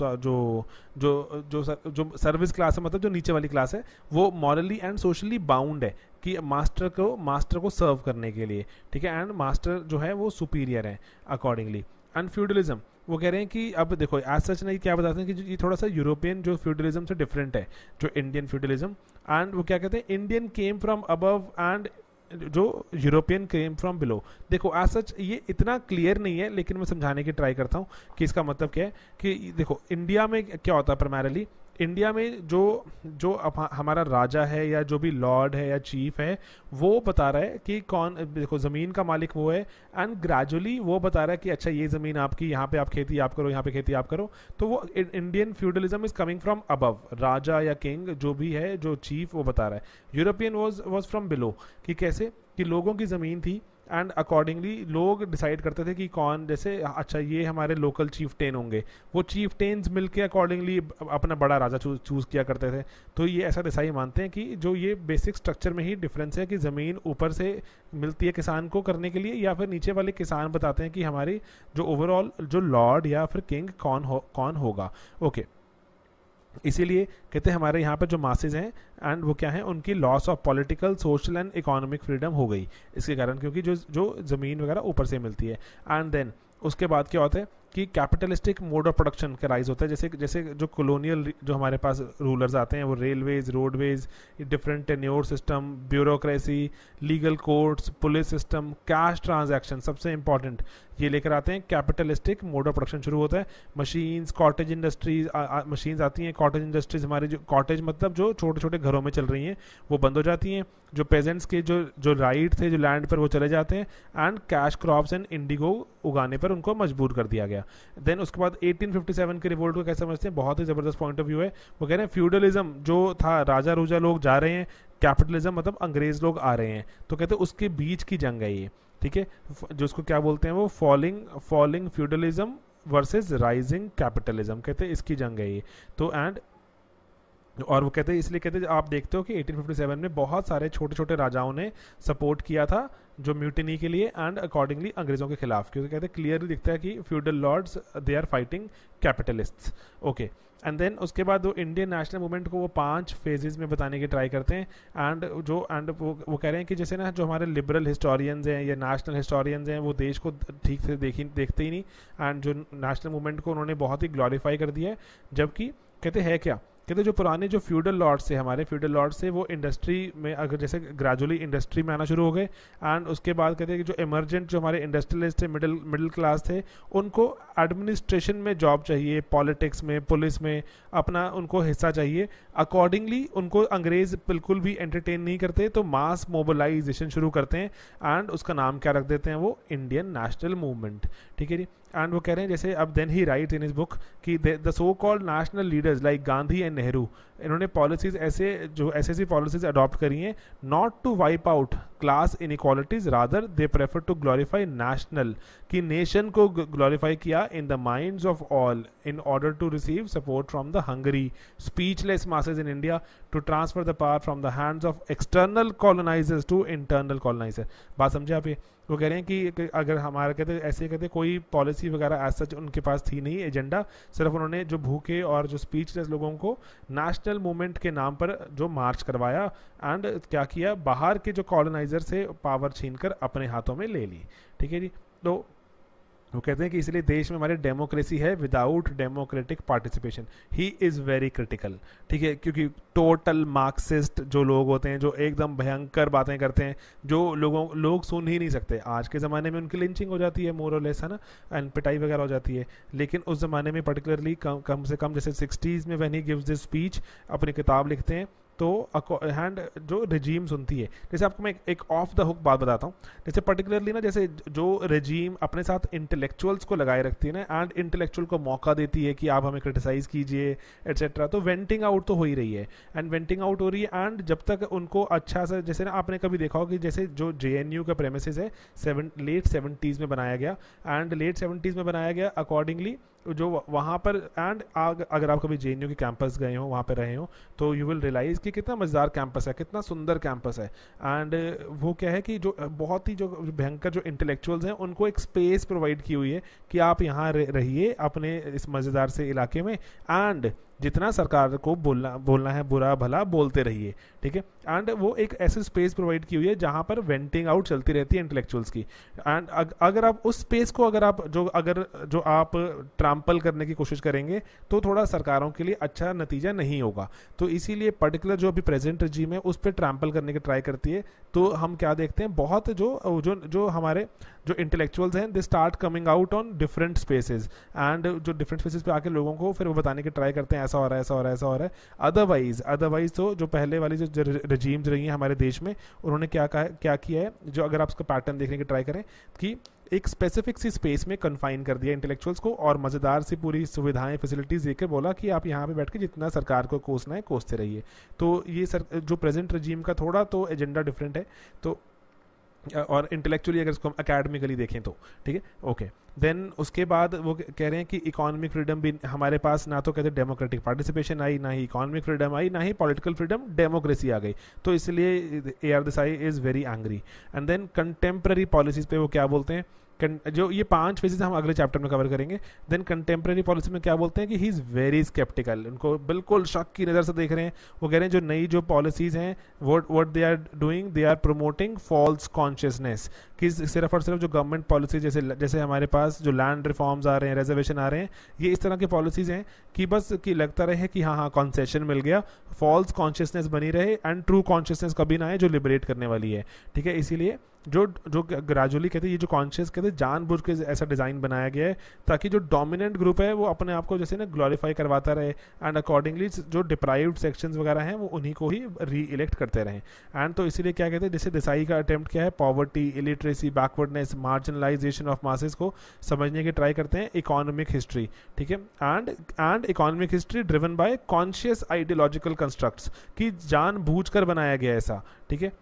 A: जो सर्विस क्लास है, मतलब जो नीचे वाली क्लास है, वो मॉरली एंड सोशली बाउंड है कि मास्टर को सर्व करने के लिए। ठीक है, एंड मास्टर जो है वो सुपीरियर है अकॉर्डिंगली। एंड फ्यूडलिज्म, वो कह रहे हैं कि अब देखो एज सच नहीं, क्या बताते हैं कि ये थोड़ा सा यूरोपियन जो फ्यूडलिज्म से डिफरेंट है, जो इंडियन फ्यूडलिज्म। एंड वो क्या कहते हैं, Indian came from above and जो यूरोपियन केम फ्रॉम बिलो। देखो एज सच ये इतना क्लियर नहीं है, लेकिन मैं समझाने की ट्राई करता हूँ कि इसका मतलब क्या है। कि देखो इंडिया में क्या होता है, प्राइमरीली इंडिया में जो अब हमारा राजा है या जो भी लॉर्ड है या चीफ है, वो बता रहा है कि कौन, देखो ज़मीन का मालिक वो है, एंड ग्रेजुअली वो बता रहा है कि अच्छा ये ज़मीन आपकी, यहाँ पे आप खेती आप करो, यहाँ पे खेती आप करो। तो वो Indian feudalism is coming from above, राजा या किंग जो भी है, जो चीफ, वो बता रहा है। यूरोपियन वॉज फ्रॉम बिलो, कि कैसे कि लोगों की ज़मीन थी एंड अकॉर्डिंगली लोग डिसाइड करते थे कि कौन, जैसे अच्छा ये हमारे लोकल चीफटेन होंगे, वो चीफटेन्स मिलके अकॉर्डिंगली अपना बड़ा राजा चूज़ किया करते थे। तो ये ऐसा ईसाई मानते हैं कि जो ये बेसिक स्ट्रक्चर में ही डिफरेंस है कि ज़मीन ऊपर से मिलती है किसान को करने के लिए, या फिर नीचे वाले किसान बताते हैं कि हमारी जो ओवरऑल जो लॉर्ड या फिर किंग कौन होगा। ओके, इसीलिए कहते हैं हमारे यहाँ पर जो मासेज हैं एंड वो क्या है, उनकी loss of political, social and economic freedom हो गई इसके कारण, क्योंकि जो ज़मीन वगैरह ऊपर से मिलती है। एंड देन उसके बाद क्या होता है कि कैपिटलिस्टिक मोड ऑफ प्रोडक्शन का राइज होता है। जैसे जैसे जो कॉलोनियल जो हमारे पास रूलर्स आते हैं वो railways, roadways, different tenure system, bureaucracy, legal courts, police system, cash transaction, सबसे इंपॉर्टेंट ये लेकर आते हैं। कैपिटलिस्टिक मोड ऑफ प्रोडक्शन शुरू होता है। मशीन्स, कॉटेज इंडस्ट्रीज, मशीन्स आती हैं। कॉटेज इंडस्ट्रीज हमारी जो कॉटेज मतलब जो छोटे छोटे घरों में चल रही हैं वो बंद हो जाती हैं। जो पेजेंट्स के जो राइट थे जो लैंड पर वो चले जाते हैं। And cash crops and indigo उगाने पर उनको मजबूर कर दिया गया। देन उसके बाद 1857 के रिवोल्ट को कैसे समझते हैं, बहुत ही ज़बरदस्त पॉइंट ऑफ व्यू है। वो कह रहे हैं फ्यूडलिज्म जो था, राजा रूजा लोग जा रहे हैं, कैपिटलिज्म मतलब अंग्रेज लोग आ रहे हैं, तो कहते हैं उसके बीच की जंग है ये, ठीक है। जो उसको क्या बोलते हैं वो falling feudalism versus rising capitalism, कहते हैं इसकी जंग है ये। तो एंड और वो कहते हैं इसलिए कहते हैं आप देखते हो कि 1857 में बहुत सारे छोटे छोटे राजाओं ने सपोर्ट किया था जो म्यूटिनी के लिए एंड अकॉर्डिंगली अंग्रेजों के खिलाफ, क्योंकि कहते हैं क्लियरली दिखता है कि feudal lords they are fighting capitalists. Okay, and then उसके बाद वो इंडियन नेशनल मूवमेंट को वो 5 फेजेस में बताने की ट्राई करते हैं। एंड वो कह रहे हैं कि जैसे ना जो हमारे लिबरल हिस्टोरियंस हैं या नेशनल हिस्टोरियंस हैं वो देश को ठीक से देखते ही नहीं, एंड जो नेशनल मूवमेंट को उन्होंने बहुत ही ग्लोरीफाई कर दिया है। जबकि कहते हैं क्या, कहते जो पुराने जो फ्यूडल लॉर्ड्स थे, हमारे फ्यूडल लॉर्ड्स थे, वो इंडस्ट्री में अगर जैसे ग्रेजुअली इंडस्ट्री में आना शुरू हो गए। एंड उसके बाद कहते हैं कि जो इमर्जेंट जो हमारे इंडस्ट्रियलिस्ट थे, मिडिल क्लास थे, उनको एडमिनिस्ट्रेशन में जॉब चाहिए, पॉलिटिक्स में, पुलिस में अपना उनको हिस्सा चाहिए। अकॉर्डिंगली उनको अंग्रेज बिल्कुल भी एंटरटेन नहीं करते, तो मास मोबिलाइजेशन शुरू करते हैं एंड उसका नाम क्या रख देते हैं वो इंडियन नेशनल मूवमेंट, ठीक है जी। एंड वो कह रहे हैं जैसे अब then he write in his book कि the so called national leaders like Gandhi and Nehru, इन्होंने पॉलिसीज ऐसी पॉलिसीज अडॉप्ट करी हैं not to wipe out class inequalities, rather they prefer to glorify national, कि नेशन को ग्लोरीफाई किया in the minds of all in order to receive support from the hungry speechless masses in India, to transfer the power from the hands of external colonisers to internal coloniser. बात समझे आप ये? वो कह रहे हैं कि अगर हमारा कहते कोई पॉलिसी वगैरह एज सच उनके पास थी नहीं, एजेंडा, सिर्फ उन्होंने जो भूखे और जो स्पीचलेस लोगों को नेशनल मूवमेंट के नाम पर जो मार्च करवाया एंड क्या किया, बाहर के जो कॉलोनाइजर से पावर छीनकर अपने हाथों में ले ली, ठीक है जी। तो वो कहते हैं कि इसलिए देश में हमारी डेमोक्रेसी है without democratic participation. He is very critical, ठीक है, क्योंकि टोटल मार्क्सिस्ट जो लोग होते हैं, जो एकदम भयंकर बातें करते हैं, जो लोग सुन ही नहीं सकते। आज के ज़माने में उनकी लिंचिंग हो जाती है मोर और लेस, है ना, एंड पिटाई वगैरह हो जाती है, लेकिन उस ज़माने में पर्टिकुलरली कम से कम जैसे 60s में when he gives this speech, अपनी किताब लिखते हैं, तो हैंड जो रजीम सुनती है। जैसे आपको मैं एक ऑफ द हुक बात बताता हूँ, जैसे पर्टिकुलरली ना जैसे जो रजीम अपने साथ इंटेलेक्चुअल्स को लगाए रखती है ना, एंड इंटेलेक्चुअल को मौका देती है कि आप हमें क्रिटिसाइज़ कीजिए एट्सेट्रा, तो वेंटिंग आउट तो हो ही रही है, एंड वेंटिंग आउट हो रही है। एंड जब तक उनको अच्छा सा, जैसे ना आपने कभी देखा हो कि जैसे जो JNU का प्रेमिसेस है लेट 70s में बनाया गया, एंड लेट 70s में बनाया गया अकॉर्डिंगली जो वहाँ पर, एंड अगर आप कभी JNU के कैंपस गए हो, वहाँ पर रहे हो, तो यू विल रियलाइज़ कि कितना मज़ेदार कैंपस है, कितना सुंदर कैंपस है। एंड वो क्या है कि जो बहुत ही जो भयंकर जो इंटेलेक्चुअल्स हैं उनको एक स्पेस प्रोवाइड की हुई है कि आप यहाँ रहिए अपने इस मज़ेदार से इलाके में, एंड जितना सरकार को बोलना है बुरा भला बोलते रहिए, ठीक है। एंड वो एक ऐसी स्पेस प्रोवाइड की हुई है जहाँ पर वेंटिंग आउट चलती रहती है इंटेलेक्चुअल्स की। एंड अगर आप उस स्पेस को अगर आप ट्रैम्पल करने की कोशिश करेंगे तो थोड़ा सरकारों के लिए अच्छा नतीजा नहीं होगा। तो इसीलिए पर्टिकुलर जो अभी प्रेजेंट रजीम है उस पर ट्रैम्पल करने की ट्राई करती है। तो हम क्या देखते हैं, बहुत जो हमारे जो इंटेलेक्चुअल्स हैं they start coming out on different spaces, and जो डिफरेंट स्पेसेस पे आके लोगों को फिर वो बताने की ट्राई करते हैं ऐसा हो रहा है, ऐसा हो रहा है, ऐसा हो रहा है। अदरवाइज तो जो पहले वाली जो रजीम्स रही हैं हमारे देश में, उन्होंने क्या किया है, जो अगर आप उसका पैटर्न देखने की ट्राई करें कि एक स्पेसिफिक सी स्पेस में कन्फाइन कर दिया इंटेलेक्चुअल्स को, और मज़ेदार सी पूरी सुविधाएं फैसिलिटीज़ देकर बोला कि आप यहाँ पे बैठ के जितना सरकार को कोसना है कोसते रहिए। तो ये जो प्रेजेंट रजीम का थोड़ा तो एजेंडा डिफरेंट है, तो और इंटेलेक्चुअली अगर इसको हम अकेडमिकली देखें तो ठीक है। ओके, देन उसके बाद वो कह रहे हैं कि इकोनॉमिक फ्रीडम भी हमारे पास ना, तो कहते हैं डेमोक्रेटिक पार्टिसिपेशन आई, ना ही इकोनॉमिक फ्रीडम आई, ना ही पॉलिटिकल फ्रीडम, डेमोक्रेसी आ गई। तो इसलिए AR Desai is very angry. And then contemporary policies पे वो क्या बोलते हैं, जो ये 5 फेजेस हम अगले चैप्टर में कवर करेंगे। देन कंटेम्प्रेरी पॉलिसी में क्या बोलते हैं कि ही इज़ वेरी स्केप्टिकल, उनको बिल्कुल शक की नज़र से देख रहे हैं। वो कह रहे हैं जो नई जो पॉलिसीज़ हैं what they are doing, they are promoting false consciousness, कि सिर्फ और सिर्फ जो गवर्नमेंट पॉलिसी जैसे हमारे पास पास जो लैंड रिफॉर्म्स आ रहे हैं, रिजर्वेशन आ रहे हैं, ये इस तरह की पॉलिसीज़ हैं कि बस कि लगता रहे कि हाँ हाँ कॉन्सेशन मिल गया, फॉल्स कॉन्शियसनेस बनी रहे एंड ट्रू कॉन्शियसनेस कभी ना आए जो लिबरेट करने वाली है। ठीक है, इसीलिए जो जो ग्रेजुअली कहते हैं ये जो कॉन्शियस कहते हैं जानबूझ के ऐसा डिज़ाइन बनाया गया है ताकि जो डोमिनेंट ग्रुप है वो अपने आप को जैसे ना ग्लोरीफाई करवाता रहे एंड अकॉर्डिंगली जो डिप्राइव्ड सेक्शंस वगैरह हैं वो उन्हीं को ही री इलेक्ट करते रहें। एंड तो इसीलिए क्या कहते हैं, जैसे देसाई का अटेम्प्ट क्या है, poverty, illiteracy, backwardness, marginalisation of masses को समझने की ट्राई करते हैं इकोनॉमिक हिस्ट्री। ठीक है, and economic history driven by conscious ideological constructs कि जानबूझकर बनाया गया ऐसा। ठीक है,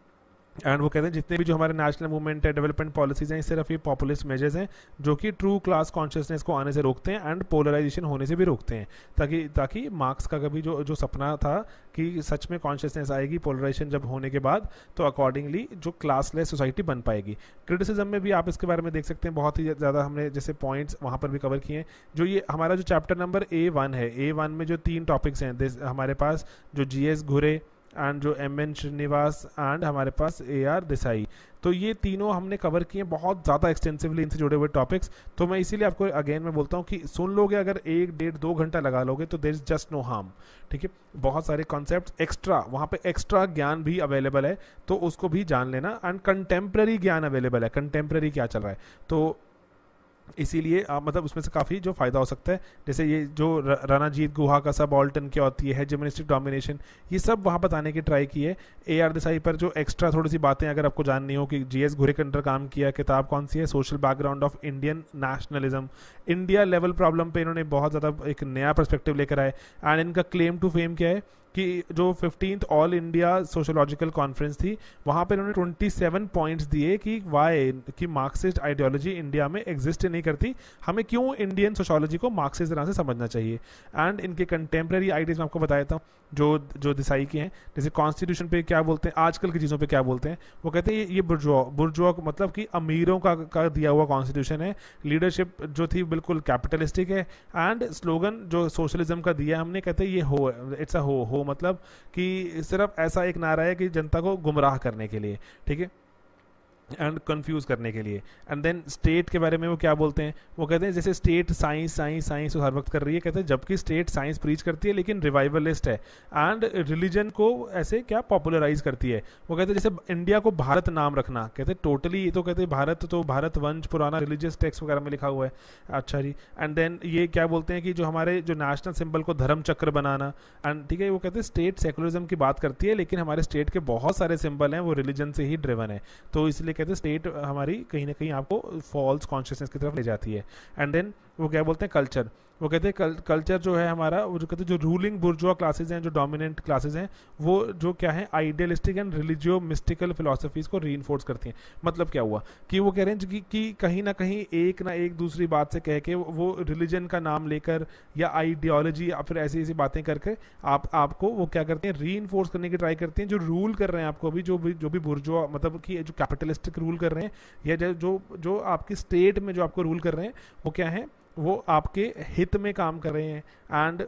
A: एंड वो कहते हैं जितने भी जो हमारे नेशनल मूवमेंट है, डेवलपमेंट पॉलिसीज हैं, सिर्फ ये पॉपुलिस्ट मेजर्स हैं जो कि ट्रू क्लास कॉन्शियसनेस को आने से रोकते हैं एंड पोलराइजेशन होने से भी रोकते हैं, ताकि मार्क्स का कभी जो सपना था कि सच में कॉन्शियसनेस आएगी पोलराइजेशन जब होने के बाद, तो अकॉर्डिंगली जो क्लासलेस सोसाइटी बन पाएगी। क्रिटिसिज्म में भी आप इसके बारे में देख सकते हैं, बहुत ही ज़्यादा हमने जैसे पॉइंट्स वहाँ पर भी कवर किए हैं। जो ये हमारा जो चैप्टर नंबर A1 है, A1 में जो 3 टॉपिक्स हैं हमारे पास, जो GS घुरे एंड जो MN श्रीनिवास एंड हमारे पास AR देसाई, तो ये तीनों हमने कवर किए बहुत ज़्यादा एक्सटेंसिवली इनसे जुड़े हुए टॉपिक्स। तो मैं इसीलिए आपको अगेन मैं बोलता हूँ कि सुन लोगे, अगर 1, 1.5, 2 घंटा लगा लोगे तो there is just no harm. ठीक है, बहुत सारे कॉन्सेप्ट एक्स्ट्रा वहाँ पे एक्स्ट्रा ज्ञान भी अवेलेबल है, तो उसको भी जान लेना। एंड कंटेम्प्रेरी ज्ञान अवेलेबल है, कंटेम्प्रेरी क्या चल रहा है, तो इसीलिए मतलब उसमें से काफ़ी जो फ़ायदा हो सकता है। जैसे ये जो रणजीत गुहा का सबऑल्टन क्या होती है, हेजेमोनिस्टिक डोमिनेशन, ये सब वहाँ बताने की ट्राई की है। AR देसाई पर जो एक्स्ट्रा थोड़ी सी बातें अगर आपको जाननी हो कि GS घुरे के अंडर काम किया, किताब कौन सी है, social background of Indian nationalism, India level problem पे इन्होंने बहुत ज़्यादा एक नया पर्सपेक्टिव लेकर आए। एंड इनका क्लेम टू फेम क्या है कि जो 15th all India sociological conference थी, वहाँ पे इन्होंने 27 पॉइंट्स दिए कि वाई कि मार्क्सिस्ट आइडियोलॉजी इंडिया में एग्जिस्ट नहीं करती, हमें क्यों इंडियन सोशोलॉजी को मार्क्सिस्ट तरह से समझना चाहिए। एंड इनके कंटेम्प्रेरी आइडियाज मैं आपको बताया था जो देसाई के हैं, जैसे कॉन्स्टिट्यूशन पे क्या बोलते हैं, आजकल की चीज़ों पे क्या बोलते हैं, वो कहते हैं ये बुर्जुआ मतलब कि अमीरों का दिया हुआ कॉन्स्टिट्यूशन है, लीडरशिप जो थी बिल्कुल कैपिटलिस्टिक है, एंड स्लोगन जो सोशलिज्म का दिया हमने, कहते हैं ये हो, इट्स अ हो मतलब कि सिर्फ ऐसा एक नारा है कि जनता को गुमराह करने के लिए। ठीक है, एंड कंफ्यूज करने के लिए। एंड देन स्टेट के बारे में वो क्या बोलते हैं, वो कहते हैं जैसे स्टेट साइंस हर वक्त कर रही है, कहते हैं जबकि स्टेट साइंस प्रीच करती है लेकिन रिवाइवलिस्ट है, एंड रिलीजन को ऐसे क्या पॉपुलराइज करती है। वो कहते हैं जैसे इंडिया को भारत नाम रखना, कहते हैं टोटली ये तो कहते हैं भारत वंश पुराना रिलीजियस टेक्स्ट वगैरह में लिखा हुआ है। अच्छा जी, एंड देन ये क्या बोलते हैं कि जो हमारे जो नेशनल सिंबल को धर्म चक्र बनाना, एंड ठीक है, वो कहते हैं स्टेट सेकुलरिज्म की बात करती है लेकिन हमारे स्टेट के बहुत सारे सिंबल हैं वो रिलीजन से ही ड्रिवन है, तो इसलिए कहते हैं स्टेट हमारी कहीं ना कहीं आपको फॉल्स कॉन्शियसनेस की तरफ ले जाती है। एंड देन वो क्या बोलते हैं कल्चर, वो कहते हैं कल्चर जो है हमारा, वो जो कहते हैं जो रूलिंग बुर्जुआ क्लासेज हैं, जो डोमिनेंट क्लासेज हैं, वो जो क्या है idealistic and religio mystical philosophies को रीइंफोर्स करती हैं। मतलब क्या हुआ कि वो कह रहे हैं कि कहीं ना कहीं एक ना एक दूसरी बात से कह के वो रिलीजन का नाम लेकर या आइडियोलॉजी या फिर ऐसी ऐसी बातें करके आपको वो क्या करते हैं रीइंफोर्स करने की ट्राई करते हैं, जो रूल कर रहे हैं आपको अभी, जो भी बुर्जुआ मतलब कि जो कैपिटलिस्टिक रूल कर रहे हैं, या जो आपकी स्टेट में जो आपको रूल कर रहे हैं, वो क्या है, वो आपके हित में काम कर रहे हैं। एंड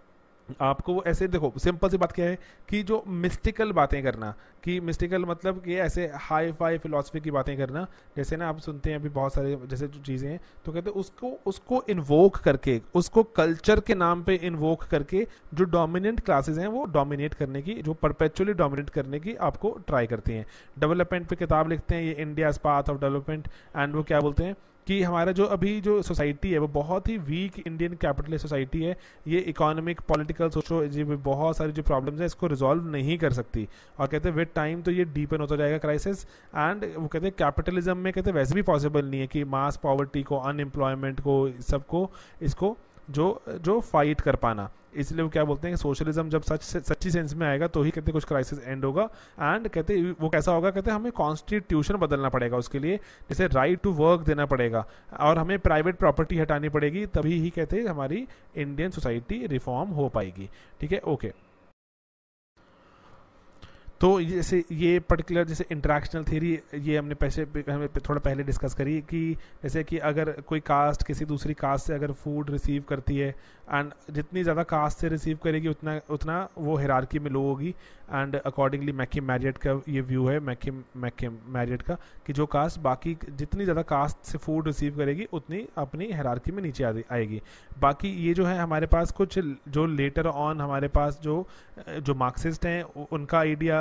A: आपको वो ऐसे देखो, सिंपल सी बात क्या है कि जो मिस्टिकल बातें करना, कि मिस्टिकल मतलब कि ऐसे हाई फाई फिलॉसफी की बातें करना, जैसे ना आप सुनते हैं अभी बहुत सारे जैसे जो चीज़ें हैं, तो कहते हैं उसको इन्वोक करके, उसको कल्चर के नाम पे इन्वोक करके जो डोमिनेंट क्लासेस हैं वो डोमिनेट करने की, जो परपेचुअली डोमिनेट करने की आपको ट्राई करती हैं। डेवलपमेंट पे किताब लिखते हैं ये India's path of development, and वो क्या बोलते हैं कि हमारा जो अभी जो सोसाइटी है वो बहुत ही वीक इंडियन कैपिटलिस्ट सोसाइटी है, ये इकोनॉमिक पॉलिटिकल सोशो जी बहुत सारी जो प्रॉब्लम्स है इसको रिजॉल्व नहीं कर सकती, और कहते हैं विद टाइम तो ये डीपन होता जाएगा क्राइसिस। एंड वो कहते हैं कैपिटलिज्म में कहते हैं वैसे भी पॉसिबल नहीं है कि मास पॉवर्टी को, अनएम्प्लॉयमेंट को, सबको इसको जो फाइट कर पाना। इसलिए वो क्या बोलते हैं कि सोशलिज्म जब सच्ची सेंस में आएगा तो ही कहते हैं कुछ क्राइसिस एंड होगा। एंड कहते हैं वो कैसा होगा, कहते हैं हमें कॉन्स्टिट्यूशन बदलना पड़ेगा उसके लिए, जैसे राइट टू वर्क देना पड़ेगा और हमें प्राइवेट प्रॉपर्टी हटानी पड़ेगी, तभी ही कहते हैं हमारी इंडियन सोसाइटी रिफॉर्म हो पाएगी। ठीक है, ओके। तो जैसे ये पर्टिकुलर जैसे इंटरेक्शनल थ्योरी, ये हमने हमें थोड़ा पहले डिस्कस करी कि जैसे कि अगर कोई कास्ट किसी दूसरी कास्ट से अगर फूड रिसीव करती है, एंड जितनी ज़्यादा कास्ट से रिसीव करेगी उतना उतना वो हायरार्की में लो होगी, एंड अकॉर्डिंगली मैककिम मैरियट का ये व्यू है, मैककिम मैरियट का, कि जो कास्ट बाकी जितनी ज़्यादा कास्ट से फूड रिसीव करेगी उतनी अपनी हायरार्की में नीचे आएगी। बाकी ये जो है हमारे पास कुछ जो लेटर ऑन हमारे पास जो मार्क्सिस्ट हैं उनका आइडिया,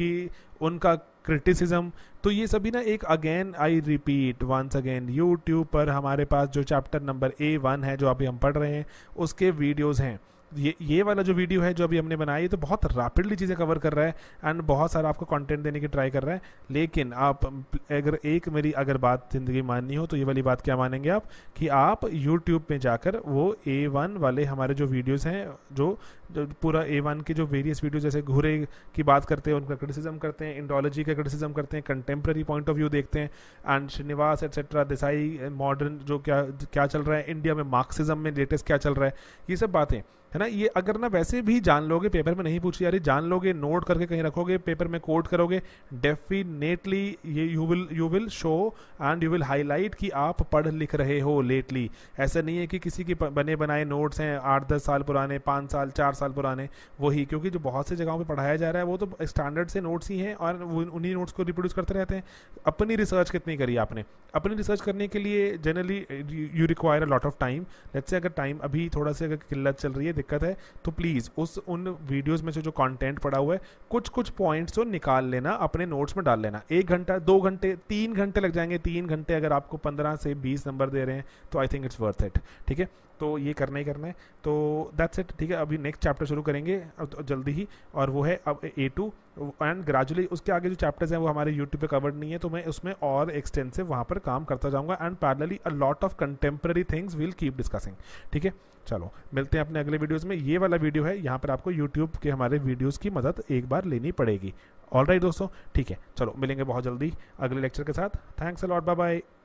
A: उनका क्रिटिसिज्म, तो ये सभी ना एक again I repeat once again YouTube पर हमारे पास जो चैप्टर नंबर A1 है जो अभी हम पढ़ रहे हैं उसके वीडियोस हैं। ये वाला जो वीडियो है जो अभी हमने बनाई है तो बहुत रैपिडली चीज़ें कवर कर रहा है एंड बहुत सारा आपको कंटेंट देने की ट्राई कर रहा है, लेकिन आप अगर मेरी बात ज़िंदगी माननी हो तो ये वाली बात क्या मानेंगे आप, कि आप YouTube में जाकर वो A1 वाले हमारे जो वीडियोस हैं, जो पूरा A1 के जो वेरियस वीडियो जैसे घुरे की बात करते हैं, उनका क्रिटिसिज्म करते हैं, इंडोलॉजी का क्रिटिसिज्म करते हैं, कंटेम्प्रेरी पॉइंट ऑफ व्यू देखते हैं, and Srinivas etcetera Desai modern जो क्या चल रहा है इंडिया में, मार्क्सिज्म में लेटेस्ट क्या चल रहा है, ये सब बातें है ना। ये अगर ना वैसे भी जान लोगे, पेपर में नहीं पूछी जा रही, जान लोगे, नोट करके कहीं रखोगे, पेपर में कोट करोगे, डेफिनेटली ये you will show and you will highlight कि आप पढ़ लिख रहे हो लेटली। ऐसा नहीं है कि किसी के बने बनाए नोट्स हैं 8-10 साल पुराने, 5 साल 4 साल पुराने, वही, क्योंकि जो बहुत सी जगहों पे पढ़ाया जा रहा है वो तो स्टैंडर्ड से नोट्स ही हैं और उन्हीं नोट्स को रिप्रोड्यूस करते रहते हैं। अपनी रिसर्च कितनी करी आपने? अपनी रिसर्च करने के लिए generally you require a lot of time. Let's say अगर टाइम अभी थोड़ा सा अगर किल्लत चल रही है, दिक्कत है, तो प्लीज़ उन वीडियोस में से जो कंटेंट पड़ा हुआ है कुछ पॉइंट्स तो निकाल लेना, अपने नोट्स में डाल लेना। 1 घंटा 2 घंटे 3 घंटे लग जाएंगे, 3 घंटे अगर आपको 15 से 20 नंबर दे रहे हैं तो I think it's worth it. ठीक है, तो ये करना ही करना है, तो दैट्स इट। ठीक है, अभी नेक्स्ट चैप्टर शुरू करेंगे अब जल्दी ही, और वो है अब A2, एंड ग्रेजुअली उसके आगे जो चैप्टर्स हैं वो हमारे यूट्यूब पे कवर्ड नहीं है, तो मैं उसमें और एक्सटेंसिव वहाँ पर काम करता जाऊँगा, and parallelly a lot of contemporary things will keep discussing. ठीक है, चलो मिलते हैं अपने अगले वीडियोज़ में। ये वाला वीडियो है, यहाँ पर आपको यूट्यूब के हमारे वीडियोज़ की मदद एक बार लेनी पड़ेगी। ऑलराइट दोस्तों, ठीक है, चलो मिलेंगे बहुत जल्दी अगले लेक्चर के साथ। Thanks a lot, bye bye.